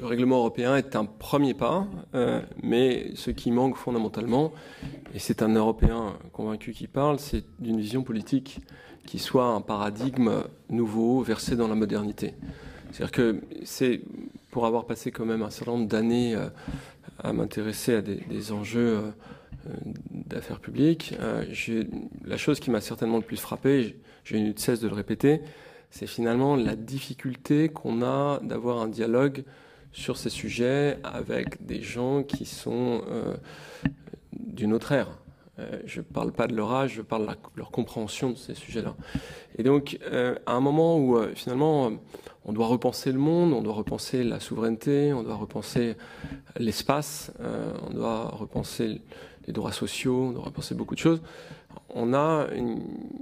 le règlement européen est un premier pas, euh, mais ce qui manque fondamentalement, et c'est un Européen convaincu qui parle, c'est d'une vision politique qui soit un paradigme nouveau, versé dans la modernité. C'est-à-dire que c'est, pour avoir passé quand même un certain nombre d'années euh, à m'intéresser à des, des enjeux euh, d'affaires publiques, euh, j'ai, la chose qui m'a certainement le plus frappé, j'ai eu de cesse de le répéter, c'est finalement la difficulté qu'on a d'avoir un dialogue sur ces sujets avec des gens qui sont euh, d'une autre ère. Euh, je ne parle pas de leur âge, je parle de la, leur compréhension de ces sujets-là. Et donc, euh, à un moment où euh, finalement, euh, on doit repenser le monde, on doit repenser la souveraineté, on doit repenser l'espace, euh, on doit repenser les droits sociaux, on doit repenser beaucoup de choses, on a une,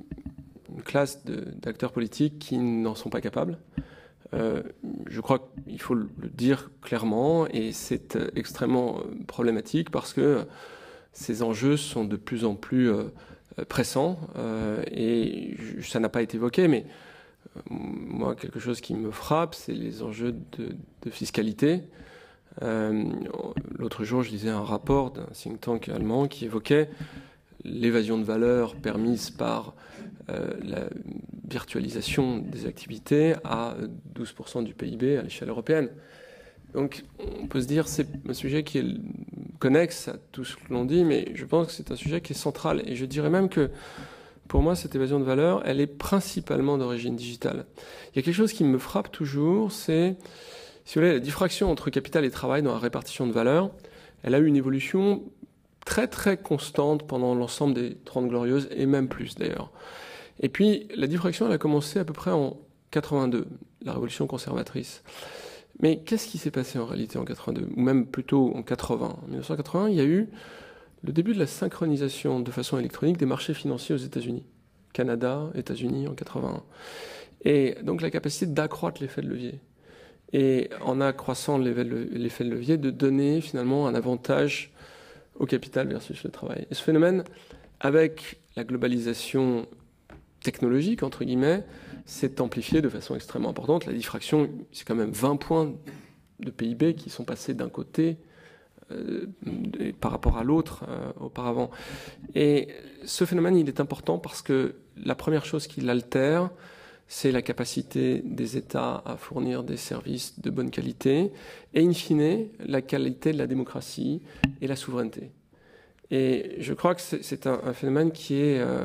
une classe de, d'acteurs politiques qui n'en sont pas capables. Euh, je crois qu'il faut le dire clairement, et c'est euh, extrêmement problématique parce que ces enjeux sont de plus en plus euh, pressants euh, et ça n'a pas été évoqué, mais euh, moi, quelque chose qui me frappe, c'est les enjeux de, de fiscalité. Euh, l'autre jour, je lisais un rapport d'un think tank allemand qui évoquait l'évasion de valeur permise par euh, la virtualisation des activités à douze pour cent du P I B à l'échelle européenne. Donc on peut se dire c'est un sujet qui est connexe à tout ce que l'on dit, mais je pense que c'est un sujet qui est central. Et je dirais même que pour moi, cette évasion de valeur, elle est principalement d'origine digitale. Il y a quelque chose qui me frappe toujours, c'est, si vous voulez, la diffraction entre capital et travail dans la répartition de valeur. Elle a eu une évolution très très constante pendant l'ensemble des Trente Glorieuses, et même plus d'ailleurs. Et puis la diffraction, elle a commencé à peu près en quatre-vingt-deux, la révolution conservatrice. Mais qu'est-ce qui s'est passé en réalité en quatre-vingt-deux, ou même plutôt en quatre-vingts? En dix-neuf cent quatre-vingts, il y a eu le début de la synchronisation de façon électronique des marchés financiers aux États-Unis. Canada, États-Unis en quatre-vingt-un. Et donc la capacité d'accroître l'effet de levier. Et en accroissant l'effet de levier, de donner finalement un avantage au capital versus le travail. Et ce phénomène, avec la globalisation technologique, entre guillemets, s'est amplifié de façon extrêmement importante. La diffraction, c'est quand même vingt points de P I B qui sont passés d'un côté euh, par rapport à l'autre euh, auparavant. Et ce phénomène, il est important parce que la première chose qui l'altère, c'est la capacité des États à fournir des services de bonne qualité et, in fine, la qualité de la démocratie et la souveraineté. Et je crois que c'est un, un phénomène qui est euh,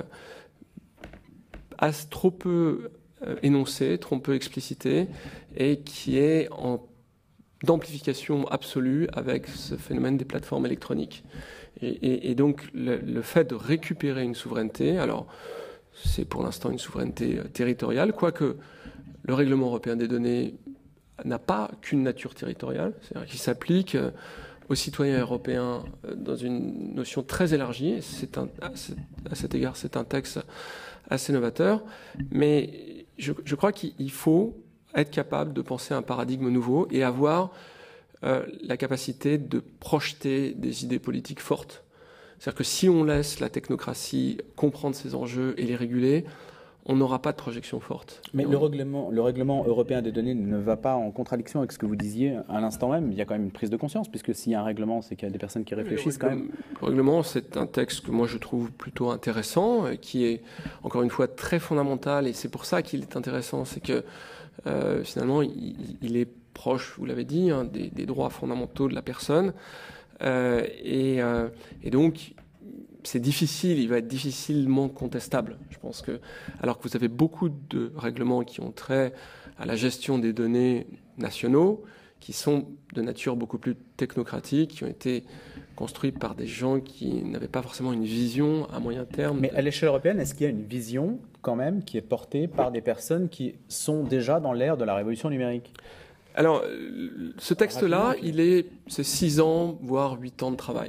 trop peu euh, énoncé, trop peu explicité et qui est en d'amplification absolue avec ce phénomène des plateformes électroniques. Et, et, et donc, le, le fait de récupérer une souveraineté, alors c'est pour l'instant une souveraineté territoriale, quoique le règlement européen des données n'a pas qu'une nature territoriale, c'est-à-dire qu'il s'applique aux citoyens européens dans une notion très élargie. C'est un, à cet égard, c'est un texte assez novateur, mais je, je crois qu'il faut être capable de penser à un paradigme nouveau et avoir euh, la capacité de projeter des idées politiques fortes. C'est-à-dire que si on laisse la technocratie comprendre ces enjeux et les réguler, on n'aura pas de projection forte. Mais on... le, règlement, le règlement européen des données ne va pas en contradiction avec ce que vous disiez à l'instant même. Il y a quand même une prise de conscience, puisque s'il y a un règlement, c'est qu'il y a des personnes qui réfléchissent quand même. Le règlement, c'est un texte que moi je trouve plutôt intéressant, qui est encore une fois très fondamental, et c'est pour ça qu'il est intéressant, c'est que euh, finalement il, il est proche, vous l'avez dit, hein, des, des droits fondamentaux de la personne, euh, et, euh, et donc c'est difficile, il va être difficilement contestable. Je pense que, alors que vous avez beaucoup de règlements qui ont trait à la gestion des données nationaux, qui sont de nature beaucoup plus technocratique, qui ont été construits par des gens qui n'avaient pas forcément une vision à moyen terme. Mais à l'échelle européenne, est-ce qu'il y a une vision quand même qui est portée par des personnes qui sont déjà dans l'ère de la révolution numérique ? Alors, ce texte-là, il est, c'est six ans, voire huit ans de travail.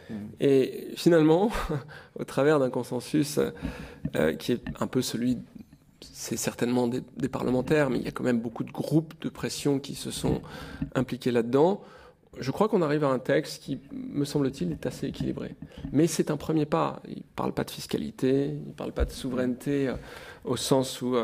Et finalement, au travers d'un consensus euh, qui est un peu celui, c'est certainement des, des parlementaires, mais il y a quand même beaucoup de groupes de pression qui se sont impliqués là-dedans, je crois qu'on arrive à un texte qui, me semble-t-il, est assez équilibré. Mais c'est un premier pas. Il ne parle pas de fiscalité, il ne parle pas de souveraineté euh, au sens où euh,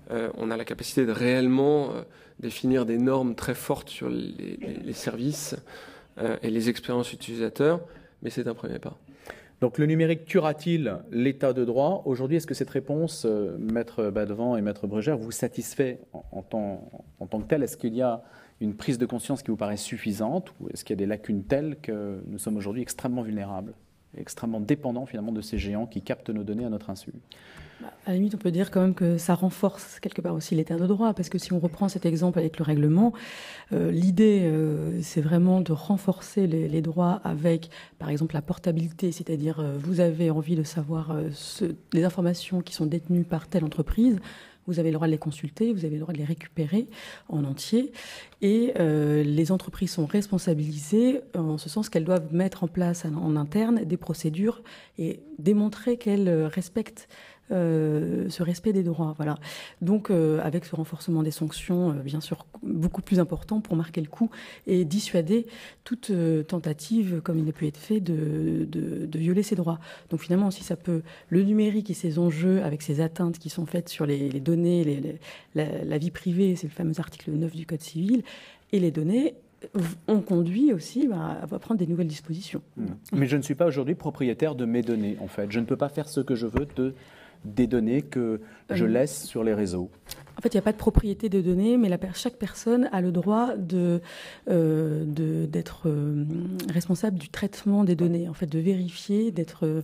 euh, on a la capacité de réellement euh, définir des normes très fortes sur les, les, les services euh, et les expériences utilisateurs, mais c'est un premier pas. Donc le numérique tuera-t-il l'état de droit? Aujourd'hui, est-ce que cette réponse, euh, Maître Badevant et Maître Brugère, vous satisfait en, en, tant, en tant que tel? Est-ce qu'il y a une prise de conscience qui vous paraît suffisante, ou est-ce qu'il y a des lacunes telles que nous sommes aujourd'hui extrêmement vulnérables, extrêmement dépendants finalement de ces géants qui captent nos données à notre insu? À la limite, on peut dire quand même que ça renforce quelque part aussi l'état de droit, parce que si on reprend cet exemple avec le règlement, euh, l'idée, euh, c'est vraiment de renforcer les, les droits avec, par exemple, la portabilité, c'est-à-dire euh, vous avez envie de savoir euh, ce, les informations qui sont détenues par telle entreprise, vous avez le droit de les consulter, vous avez le droit de les récupérer en entier. Et euh, les entreprises sont responsabilisées en ce sens qu'elles doivent mettre en place en, en interne des procédures et démontrer qu'elles respectent Euh, ce respect des droits, voilà. Donc, euh, avec ce renforcement des sanctions, euh, bien sûr, beaucoup plus important pour marquer le coup et dissuader toute euh, tentative, comme il a pu être fait, de, de, de violer ces droits. Donc, finalement, si ça peut, le numérique et ses enjeux, avec ces atteintes qui sont faites sur les, les données, les, les, la, la vie privée, c'est le fameux article neuf du Code civil, et les données, on conduit aussi bah, à prendre des nouvelles dispositions. Mais je ne suis pas aujourd'hui propriétaire de mes données, en fait. Je ne peux pas faire ce que je veux de des données que je laisse sur les réseaux. En fait, il n'y a pas de propriété de données, mais la, chaque personne a le droit de, euh, de, d'être euh, responsable du traitement des données, en fait, de vérifier, d'être,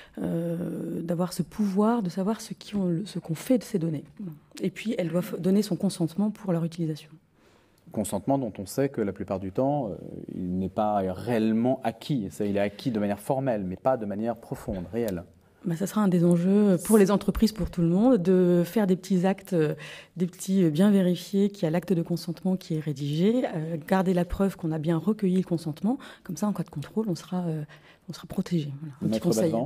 euh, d'avoir ce pouvoir, de savoir ce, qui ont, ce qu'on fait de ces données. Et puis, elle doit donner son consentement pour leur utilisation. Consentement dont on sait que la plupart du temps, euh, il n'est pas réellement acquis. Ça, il est acquis de manière formelle, mais pas de manière profonde, réelle. Ben, ça sera un des enjeux pour les entreprises, pour tout le monde, de faire des petits actes, des petits bien vérifiés, qu'il y a l'acte de consentement qui est rédigé, euh, garder la preuve qu'on a bien recueilli le consentement. Comme ça, en cas de contrôle, on sera, euh, on sera protégé. Voilà, un petit conseil.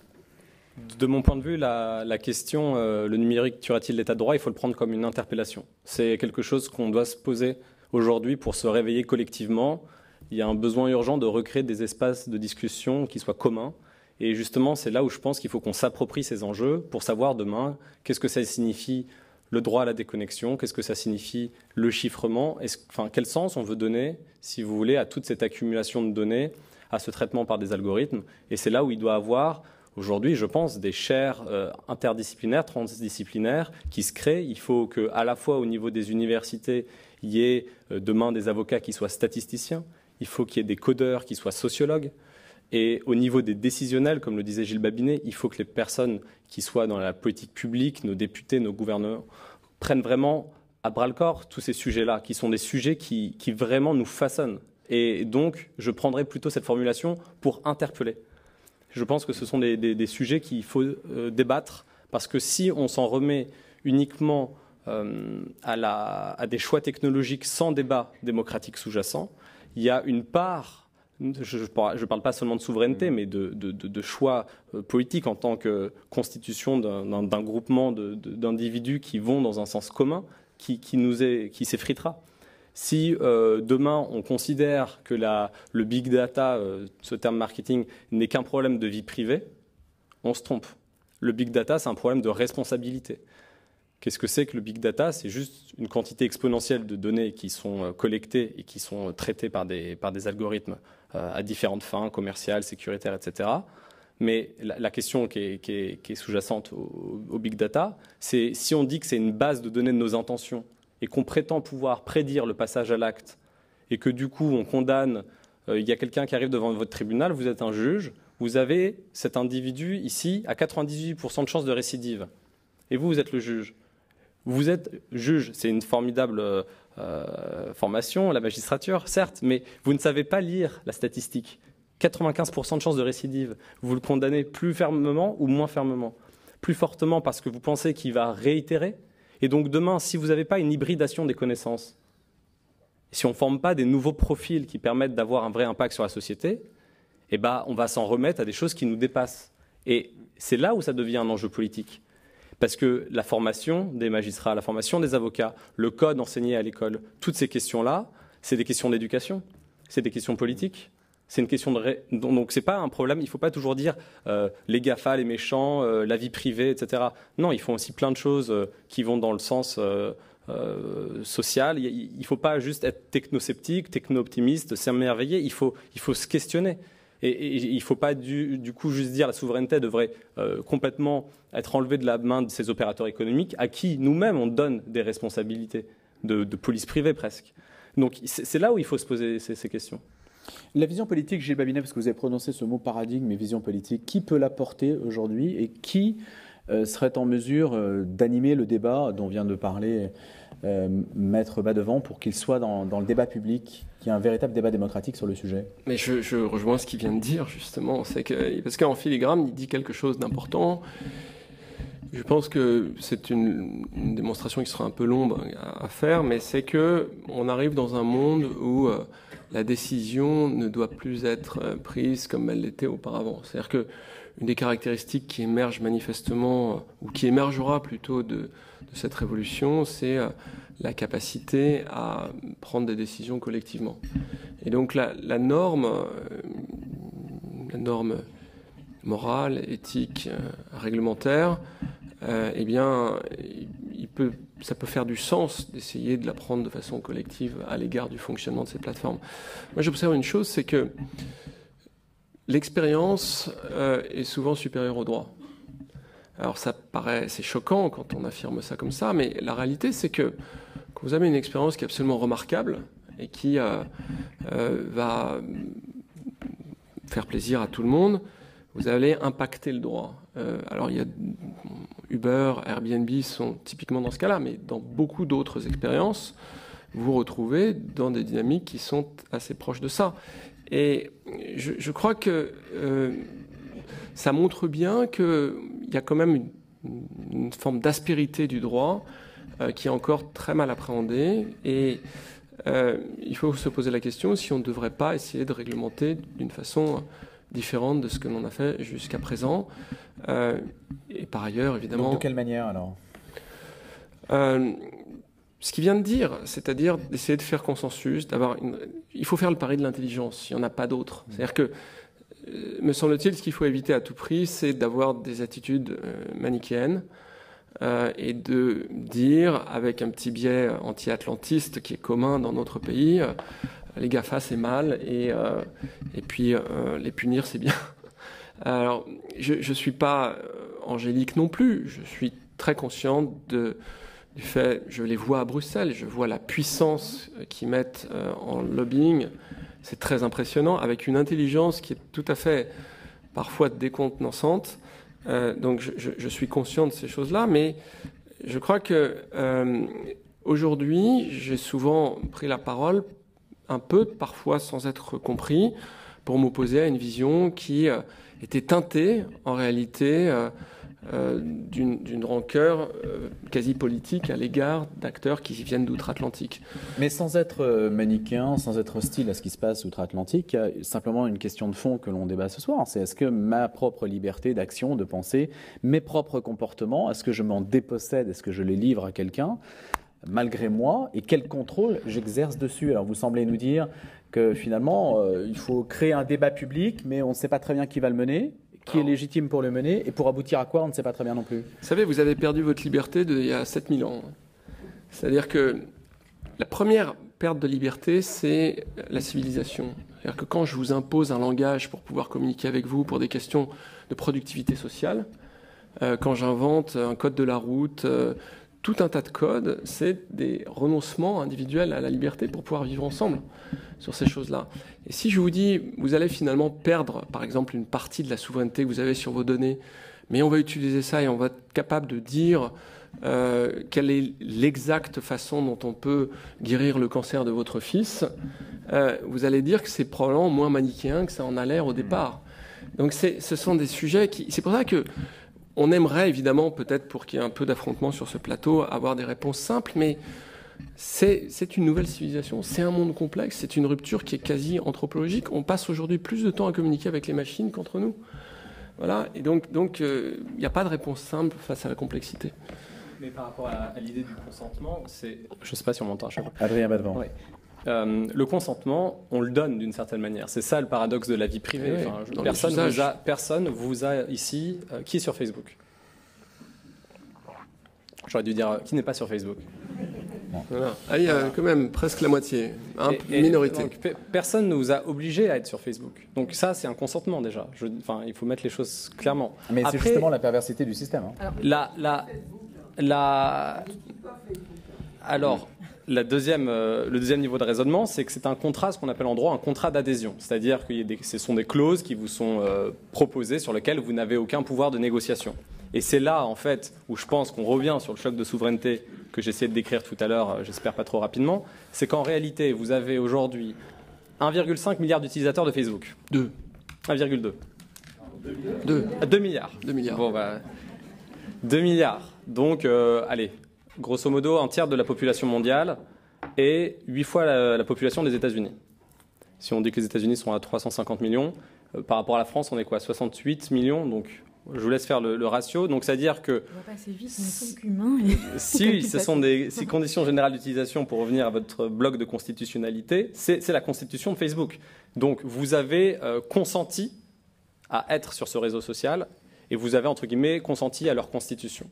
De mon point de vue, la, la question euh, le numérique tuera-t-il l'état de droit, il faut le prendre comme une interpellation. C'est quelque chose qu'on doit se poser aujourd'hui pour se réveiller collectivement. Il y a un besoin urgent de recréer des espaces de discussion qui soient communs. Et justement, c'est là où je pense qu'il faut qu'on s'approprie ces enjeux pour savoir demain qu'est-ce que ça signifie le droit à la déconnexion, qu'est-ce que ça signifie le chiffrement, est-ce, enfin, quel sens on veut donner, si vous voulez, à toute cette accumulation de données, à ce traitement par des algorithmes. Et c'est là où il doit y avoir, aujourd'hui, je pense, des chaires euh, interdisciplinaires, transdisciplinaires qui se créent. Il faut qu'à la fois au niveau des universités, il y ait euh, demain des avocats qui soient statisticiens, il faut qu'il y ait des codeurs qui soient sociologues. Et au niveau des décisionnels, comme le disait Gilles Babinet, il faut que les personnes qui soient dans la politique publique, nos députés, nos gouverneurs, prennent vraiment à bras-le-corps tous ces sujets-là, qui sont des sujets qui, qui vraiment nous façonnent. Et donc, je prendrais plutôt cette formulation pour interpeller. Je pense que ce sont des, des, des sujets qu'il faut euh, débattre, parce que si on s'en remet uniquement euh, à, la, à des choix technologiques sans débat démocratique sous-jacent, il y a une part... Je ne parle pas seulement de souveraineté, mais de, de, de choix politiques en tant que constitution d'un, d'un groupement de, de, d'individus qui vont dans un sens commun, qui, qui, nous est, qui s'effritera. Si euh, demain on considère que la, le big data, euh, ce terme marketing, n'est qu'un problème de vie privée, on se trompe. Le big data, c'est un problème de responsabilité. Qu'est-ce que c'est que le big data? C'est juste une quantité exponentielle de données qui sont collectées et qui sont traitées par des, par des algorithmes euh, à différentes fins, commerciales, sécuritaires, et cetera. Mais la, la question qui est, qui est, qui est sous-jacente au, au big data, c'est si on dit que c'est une base de données de nos intentions et qu'on prétend pouvoir prédire le passage à l'acte et que du coup on condamne, euh, il y a quelqu'un qui arrive devant votre tribunal, vous êtes un juge, vous avez cet individu ici à quatre-vingt-dix-huit pour cent de chances de récidive. Et vous, vous êtes le juge. Vous êtes juge, c'est une formidable euh, formation, la magistrature, certes, mais vous ne savez pas lire la statistique. quatre-vingt-quinze pour cent de chances de récidive. Vous le condamnez plus fermement ou moins fermement? Plus fortement parce que vous pensez qu'il va réitérer. Et donc demain, si vous n'avez pas une hybridation des connaissances, si on ne forme pas des nouveaux profils qui permettent d'avoir un vrai impact sur la société, eh ben, on va s'en remettre à des choses qui nous dépassent. Et c'est là où ça devient un enjeu politique. Parce que la formation des magistrats, la formation des avocats, le code enseigné à l'école, toutes ces questions-là, c'est des questions d'éducation, c'est des questions politiques. C'est une question de ré... donc c'est pas un problème. Il faut pas toujours dire euh, les GAFA, les méchants, euh, la vie privée, et cetera. Non, ils font aussi plein de choses euh, qui vont dans le sens euh, euh, social. Il ne faut pas juste être technosceptique, techno-optimiste, s'émerveiller. Il faut, il faut se questionner. Et, et il ne faut pas du, du coup juste dire la souveraineté devrait euh, complètement être enlevée de la main de ces opérateurs économiques à qui nous-mêmes on donne des responsabilités de, de police privée presque. Donc c'est là où il faut se poser ces, ces questions. La vision politique, Gilles Babinet, parce que vous avez prononcé ce mot paradigme et vision politique, qui peut la porter aujourd'hui et qui euh, serait en mesure euh, d'animer le débat dont vient de parler euh, Maître Badevant pour qu'il soit dans, dans le débat public, qu'il y ait un véritable débat démocratique sur le sujet? Mais je, je rejoins ce qu'il vient de dire, justement. C'est que, parce qu'en filigrane, il dit quelque chose d'important. Je pense que c'est une, une démonstration qui sera un peu longue à, à faire, mais c'est qu'on arrive dans un monde où euh, la décision ne doit plus être euh, prise comme elle l'était auparavant. C'est-à-dire qu'une des caractéristiques qui émerge manifestement, euh, ou qui émergera plutôt de, de cette révolution, c'est euh, la capacité à prendre des décisions collectivement. Et donc la, la norme, euh, la norme morale, éthique, euh, réglementaire, euh, eh bien, il peut, ça peut faire du sens d'essayer de la prendre de façon collective à l'égard du fonctionnement de ces plateformes. Moi, j'observe une chose, c'est que l'expérience euh, est souvent supérieure au droit. Alors ça paraît, c'est choquant quand on affirme ça comme ça, mais la réalité, c'est que quand vous avez une expérience qui est absolument remarquable et qui euh, euh, va faire plaisir à tout le monde, vous allez impacter le droit. Euh, alors il y a Uber, Airbnb sont typiquement dans ce cas-là, mais dans beaucoup d'autres expériences, vous vous retrouvez dans des dynamiques qui sont assez proches de ça. Et je, je crois que euh, ça montre bien qu'il y a quand même une, une forme d'aspérité du droit euh, qui est encore très mal appréhendée. Et euh, il faut se poser la question si on ne devrait pas essayer de réglementer d'une façon différente de ce que l'on a fait jusqu'à présent. Euh, et par ailleurs, évidemment... Donc de quelle manière, alors euh, Ce qu'il vient de dire, c'est-à-dire d'essayer de faire consensus, d'avoir une... il faut faire le pari de l'intelligence, il n'y en a pas d'autre. Mmh. C'est-à-dire que, euh, me semble-t-il, ce qu'il faut éviter à tout prix, c'est d'avoir des attitudes euh, manichéennes euh, et de dire, avec un petit biais anti-atlantiste qui est commun dans notre pays, euh, les GAFA, c'est mal, et, euh, et puis euh, les punir, c'est bien. Alors, je ne suis pas angélique non plus. Je suis très conscient de, du fait, je les vois à Bruxelles, je vois la puissance qu'ils mettent euh, en lobbying. C'est très impressionnant, avec une intelligence qui est tout à fait, parfois, décontenançante. Euh, donc, je, je, je suis conscient de ces choses-là, mais je crois que euh, aujourd'hui, j'ai souvent pris la parole un peu, parfois sans être compris, pour m'opposer à une vision qui euh, était teintée, en réalité, euh, euh, d'une, d'une rancœur euh, quasi politique à l'égard d'acteurs qui viennent d'outre-Atlantique. Mais sans être euh, manichéen, sans être hostile à ce qui se passe outre-Atlantique, il y a simplement une question de fond que l'on débat ce soir. C'est est-ce que ma propre liberté d'action, de penser, mes propres comportements, est-ce que je m'en dépossède, est-ce que je les livre à quelqu'un malgré moi, et quel contrôle j'exerce dessus? Alors vous semblez nous dire que finalement, euh, il faut créer un débat public, mais on ne sait pas très bien qui va le mener, qui est légitime pour le mener, et pour aboutir à quoi, on ne sait pas très bien non plus. Vous savez, vous avez perdu votre liberté de, il y a sept mille ans. C'est-à-dire que la première perte de liberté, c'est la civilisation. C'est-à-dire que quand je vous impose un langage pour pouvoir communiquer avec vous pour des questions de productivité sociale, euh, quand j'invente un code de la route, euh, tout un tas de codes, c'est des renoncements individuels à la liberté pour pouvoir vivre ensemble sur ces choses-là. Et si je vous dis, vous allez finalement perdre, par exemple, une partie de la souveraineté que vous avez sur vos données, mais on va utiliser ça et on va être capable de dire euh, quelle est l'exacte façon dont on peut guérir le cancer de votre fils, euh, vous allez dire que c'est probablement moins manichéen que ça en a l'air au départ. Donc c'est, ce sont des sujets qui... C'est pour ça que on aimerait évidemment, peut-être pour qu'il y ait un peu d'affrontement sur ce plateau, avoir des réponses simples, mais c'est, c'est une nouvelle civilisation, c'est un monde complexe, c'est une rupture qui est quasi anthropologique. On passe aujourd'hui plus de temps à communiquer avec les machines qu'entre nous. Voilà, et donc il donc, euh, n'y a pas de réponse simple face à la complexité. Mais par rapport à, à l'idée du consentement, c'est... Je ne sais pas si on m'entend à chaque fois. Adrien Badevant. Ouais. euh, le consentement, on le donne d'une certaine manière. C'est ça le paradoxe de la vie privée. Oui, enfin, je, dans personne, les vous a, personne vous a ici... Euh, qui est sur Facebook? J'aurais dû dire euh, qui n'est pas sur Facebook. Voilà. Ah, il y a voilà. quand même presque la moitié, hein, et, minorité. Et donc, personne ne vous a obligé à être sur Facebook. Donc ça, c'est un consentement déjà. Je, enfin, il faut mettre les choses clairement. Mais Après, c'est justement la perversité du système. Hein. Alors, la, la, la... Alors, la deuxième, euh, le deuxième niveau de raisonnement, c'est que c'est un contrat, ce qu'on appelle en droit un contrat d'adhésion. C'est-à-dire que ce sont des clauses qui vous sont euh, proposées sur lesquelles vous n'avez aucun pouvoir de négociation. Et c'est là, en fait, où je pense qu'on revient sur le choc de souveraineté que j'essayais de décrire tout à l'heure, j'espère pas trop rapidement, c'est qu'en réalité, vous avez aujourd'hui un virgule cinq milliard d'utilisateurs de Facebook. Deux. un virgule deux. Deux. deux milliards. deux milliards. Bon, bah, deux milliards. Donc, euh, allez, grosso modo, un tiers de la population mondiale et huit fois la, la population des États-Unis. Si on dit que les États-Unis sont à trois cent cinquante millions, euh, par rapport à la France, on est quoi, soixante-huit millions, donc... Je vous laisse faire le, le ratio. Donc, c'est-à-dire que... On va pas assez vite, nous sommes qu'humains. Et... Si ce sont des si conditions générales d'utilisation, pour revenir à votre bloc de constitutionnalité, c'est la constitution de Facebook. Donc, vous avez euh, consenti à être sur ce réseau social et vous avez, entre guillemets, consenti à leur constitution.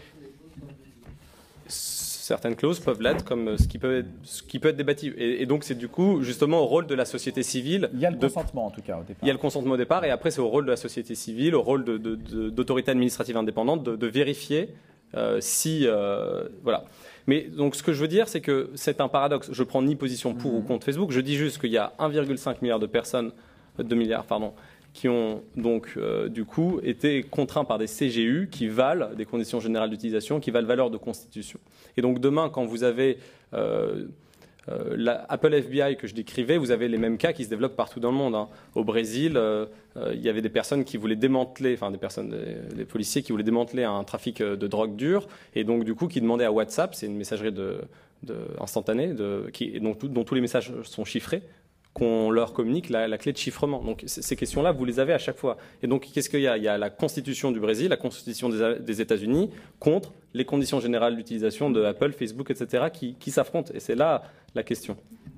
Certaines clauses peuvent l'être, comme ce qui peut être, ce qui peut être débattu. Et, et donc, c'est du coup, justement, au rôle de la société civile. Il y a le de, consentement, en tout cas, au départ. Il y a le consentement au départ, et après, c'est au rôle de la société civile, au rôle d'autorité administrative indépendante, de, de vérifier euh, si. Euh, voilà. Mais donc, ce que je veux dire, c'est que c'est un paradoxe. Je ne prends ni position pour mmh. ou contre Facebook. Je dis juste qu'il y a un virgule cinq milliard de personnes, deux milliards, pardon, qui ont donc, euh, du coup, été contraints par des C G U qui valent, des conditions générales d'utilisation, qui valent valeur de constitution. Et donc, demain, quand vous avez euh, euh, la Apple F B I que je décrivais, vous avez les mêmes cas qui se développent partout dans le monde. Hein. Au Brésil, euh, euh, il y avait des personnes qui voulaient démanteler, enfin des personnes, des, des policiers qui voulaient démanteler un trafic de drogue dure, et donc, du coup, qui demandaient à WhatsApp, c'est une messagerie de, de, instantanée, de, qui, dont, dont tous les messages sont chiffrés, qu'on leur communique la, la clé de chiffrement. Donc ces questions-là, vous les avez à chaque fois. Et donc qu'est-ce qu'il y a? Il y a la Constitution du Brésil, la Constitution des, des États-Unis contre les conditions générales d'utilisation de Apple, Facebook, et cetera qui, qui s'affrontent. Et c'est là la question.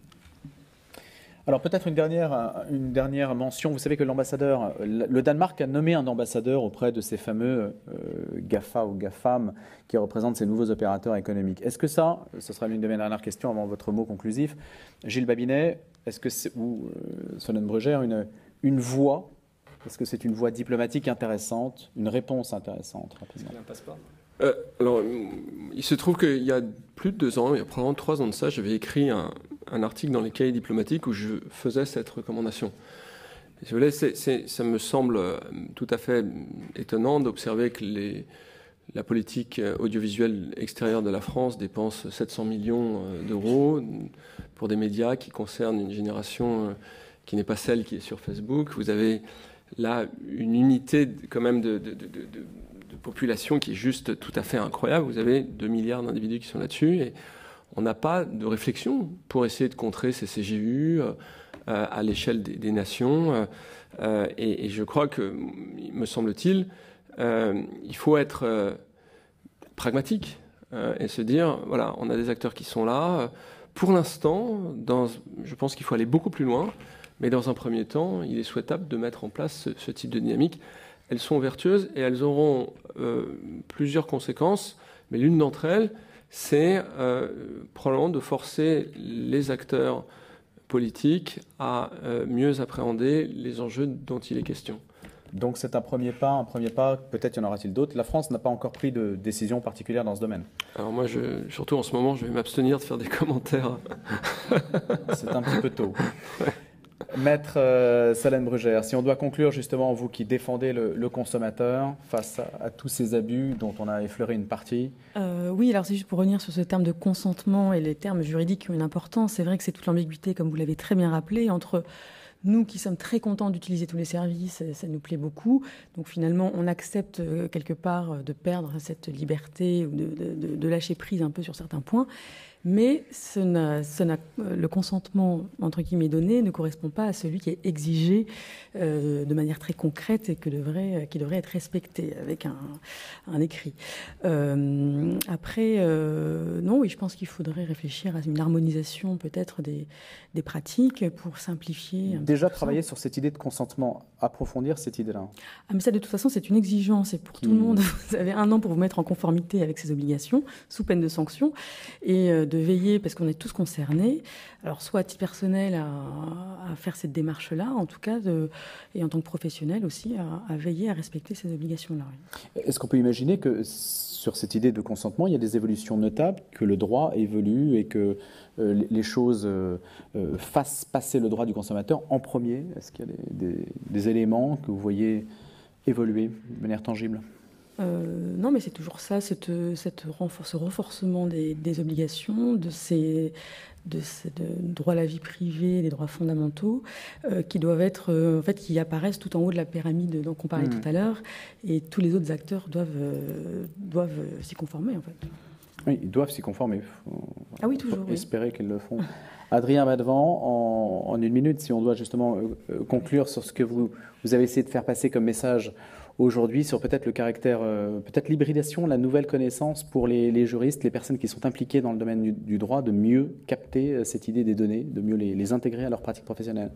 Alors peut-être une dernière, une dernière mention. Vous savez que l'ambassadeur, le Danemark a nommé un ambassadeur auprès de ces fameux euh, GAFA ou GAFAM qui représentent ces nouveaux opérateurs économiques. Est-ce que ça, ce sera l'une de mes dernières questions avant votre mot conclusif, Gilles Babinet, est-ce que c'est, ou euh, Solène Brugère, une, une voie, est-ce que c'est une voie diplomatique intéressante, une réponse intéressante rapidement? Un passeport. Euh, alors, il se trouve qu'il y a plus de deux ans, il y a probablement trois ans de ça, j'avais écrit un, un article dans les cahiers diplomatiques où je faisais cette recommandation. Et si vous voulez, c'est, c'est, ça me semble tout à fait étonnant d'observer que les, la politique audiovisuelle extérieure de la France dépense sept cents millions d'euros pour des médias qui concernent une génération qui n'est pas celle qui est sur Facebook. Vous avez là une unité quand même de, de, de, de, de population qui est juste tout à fait incroyable. Vous avez deux milliards d'individus qui sont là-dessus et on n'a pas de réflexion pour essayer de contrer ces C G U euh, à l'échelle des, des nations. Euh, et, et je crois que, me semble-t-il, euh, il faut être euh, pragmatique euh, et se dire, voilà, on a des acteurs qui sont là. Pour l'instant, dans, je pense qu'il faut aller beaucoup plus loin, mais dans un premier temps, il est souhaitable de mettre en place ce, ce type de dynamique. Elles sont vertueuses et elles auront euh, plusieurs conséquences, mais l'une d'entre elles, c'est euh, probablement de forcer les acteurs politiques à euh, mieux appréhender les enjeux dont il est question. Donc c'est un premier pas, un premier pas, peut-être y en aura-t-il d'autres. La France n'a pas encore pris de décision particulière dans ce domaine. Alors moi, je, surtout en ce moment, je vais m'abstenir de faire des commentaires. C'est un petit peu tôt. Ouais. Maître euh, Solène Brugère, si on doit conclure justement, vous qui défendez le, le consommateur face à, à tous ces abus dont on a effleuré une partie. Euh, oui, alors c'est juste pour revenir sur ce terme de consentement et les termes juridiques qui ont une importance. C'est vrai que c'est toute l'ambiguïté, comme vous l'avez très bien rappelé, entre nous qui sommes très contents d'utiliser tous les services, ça nous plaît beaucoup. Donc finalement, on accepte quelque part de perdre cette liberté ou de, de, de lâcher prise un peu sur certains points. Mais ce n'a, ce n'a, le consentement, entre guillemets, donné ne correspond pas à celui qui est exigé euh, de manière très concrète et que devrait, qui devrait être respecté avec un, un écrit. Euh, après, euh, non, oui, je pense qu'il faudrait réfléchir à une harmonisation peut-être des, des pratiques pour simplifier. Déjà travailler sur cette idée de consentement, approfondir cette idée-là. Ah, mais ça, de toute façon, c'est une exigence. Et pour qui... tout le monde, vous avez un an pour vous mettre en conformité avec ces obligations, sous peine de sanction, et euh, de veiller, parce qu'on est tous concernés, alors soit à titre personnel à, à faire cette démarche-là, en tout cas, de, et en tant que professionnel aussi, à, à veiller à respecter ces obligations-là. Oui. Est-ce qu'on peut imaginer que sur cette idée de consentement, il y a des évolutions notables, que le droit évolue et que euh, les choses euh, euh, fassent passer le droit du consommateur en premier? Est-ce qu'il y a des, des, des éléments que vous voyez évoluer de manière tangible? Euh, non, mais c'est toujours ça, cette, cette renforce, ce renforcement des, des obligations, de ces, de ces de droits à la vie privée, des droits fondamentaux, euh, qui doivent être, euh, en fait, qui apparaissent tout en haut de la pyramide dont on parlait mmh. tout à l'heure, et tous les autres acteurs doivent, euh, doivent s'y conformer, en fait. Oui, ils doivent s'y conformer. Faut, ah oui, toujours. Faut espérer oui. qu'ils le font. Adrien Badevant, en, en une minute, si on doit justement euh, conclure sur ce que vous, vous avez essayé de faire passer comme message aujourd'hui, sur peut-être le caractère, euh, peut-être l'hybridation, la nouvelle connaissance pour les, les juristes, les personnes qui sont impliquées dans le domaine du, du droit, de mieux capter euh, cette idée des données, de mieux les, les intégrer à leur pratique professionnelle.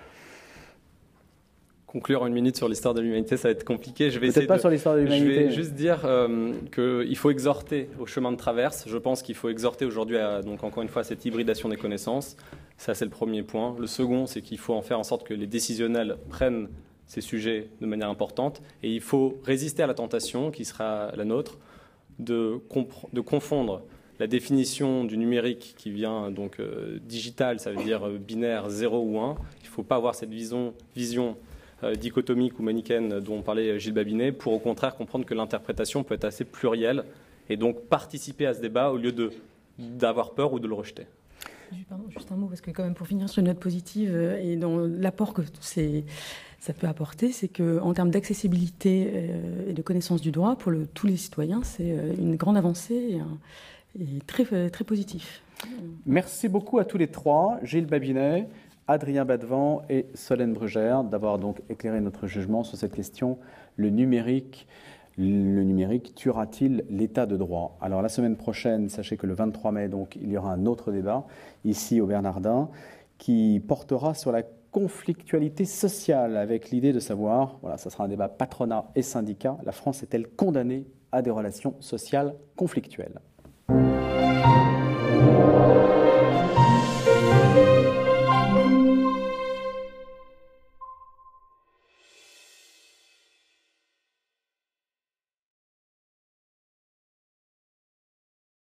Conclure une minute sur l'histoire de l'humanité, ça va être compliqué. Je vais Peut-être pas de, sur l'histoire de l'humanité. Je vais juste dire euh, qu'il faut exhorter au chemin de traverse. Je pense qu'il faut exhorter aujourd'hui, à, donc encore une fois, cette hybridation des connaissances. Ça, c'est le premier point. Le second, c'est qu'il faut en faire en sorte que les décisionnels prennent ces sujets de manière importante. Et il faut résister à la tentation, qui sera la nôtre, de, de confondre la définition du numérique qui vient donc euh, digital, ça veut dire euh, binaire, zéro ou un. Il ne faut pas avoir cette vision, vision euh, dichotomique ou manichéenne dont parlait Gilles Babinet, pour au contraire comprendre que l'interprétation peut être assez plurielle et donc participer à ce débat au lieu de, d'avoir peur ou de le rejeter. Pardon, juste un mot, parce que quand même pour finir sur une note positive euh, et dans l'apport que c'est, ça peut apporter, c'est qu'en termes d'accessibilité euh, et de connaissance du droit, pour le, tous les citoyens, c'est euh, une grande avancée et, un, et très, très positif. Merci beaucoup à tous les trois, Gilles Babinet, Adrien Badevant et Solène Brugère, d'avoir donc éclairé notre jugement sur cette question, le numérique. Le numérique tuera-t-il l'état de droit? Alors la semaine prochaine, sachez que le vingt-trois mai, donc, il y aura un autre débat ici au Bernardin qui portera sur la conflictualité sociale avec l'idée de savoir, voilà, ça sera un débat patronat et syndicat, la France est-elle condamnée à des relations sociales conflictuelles?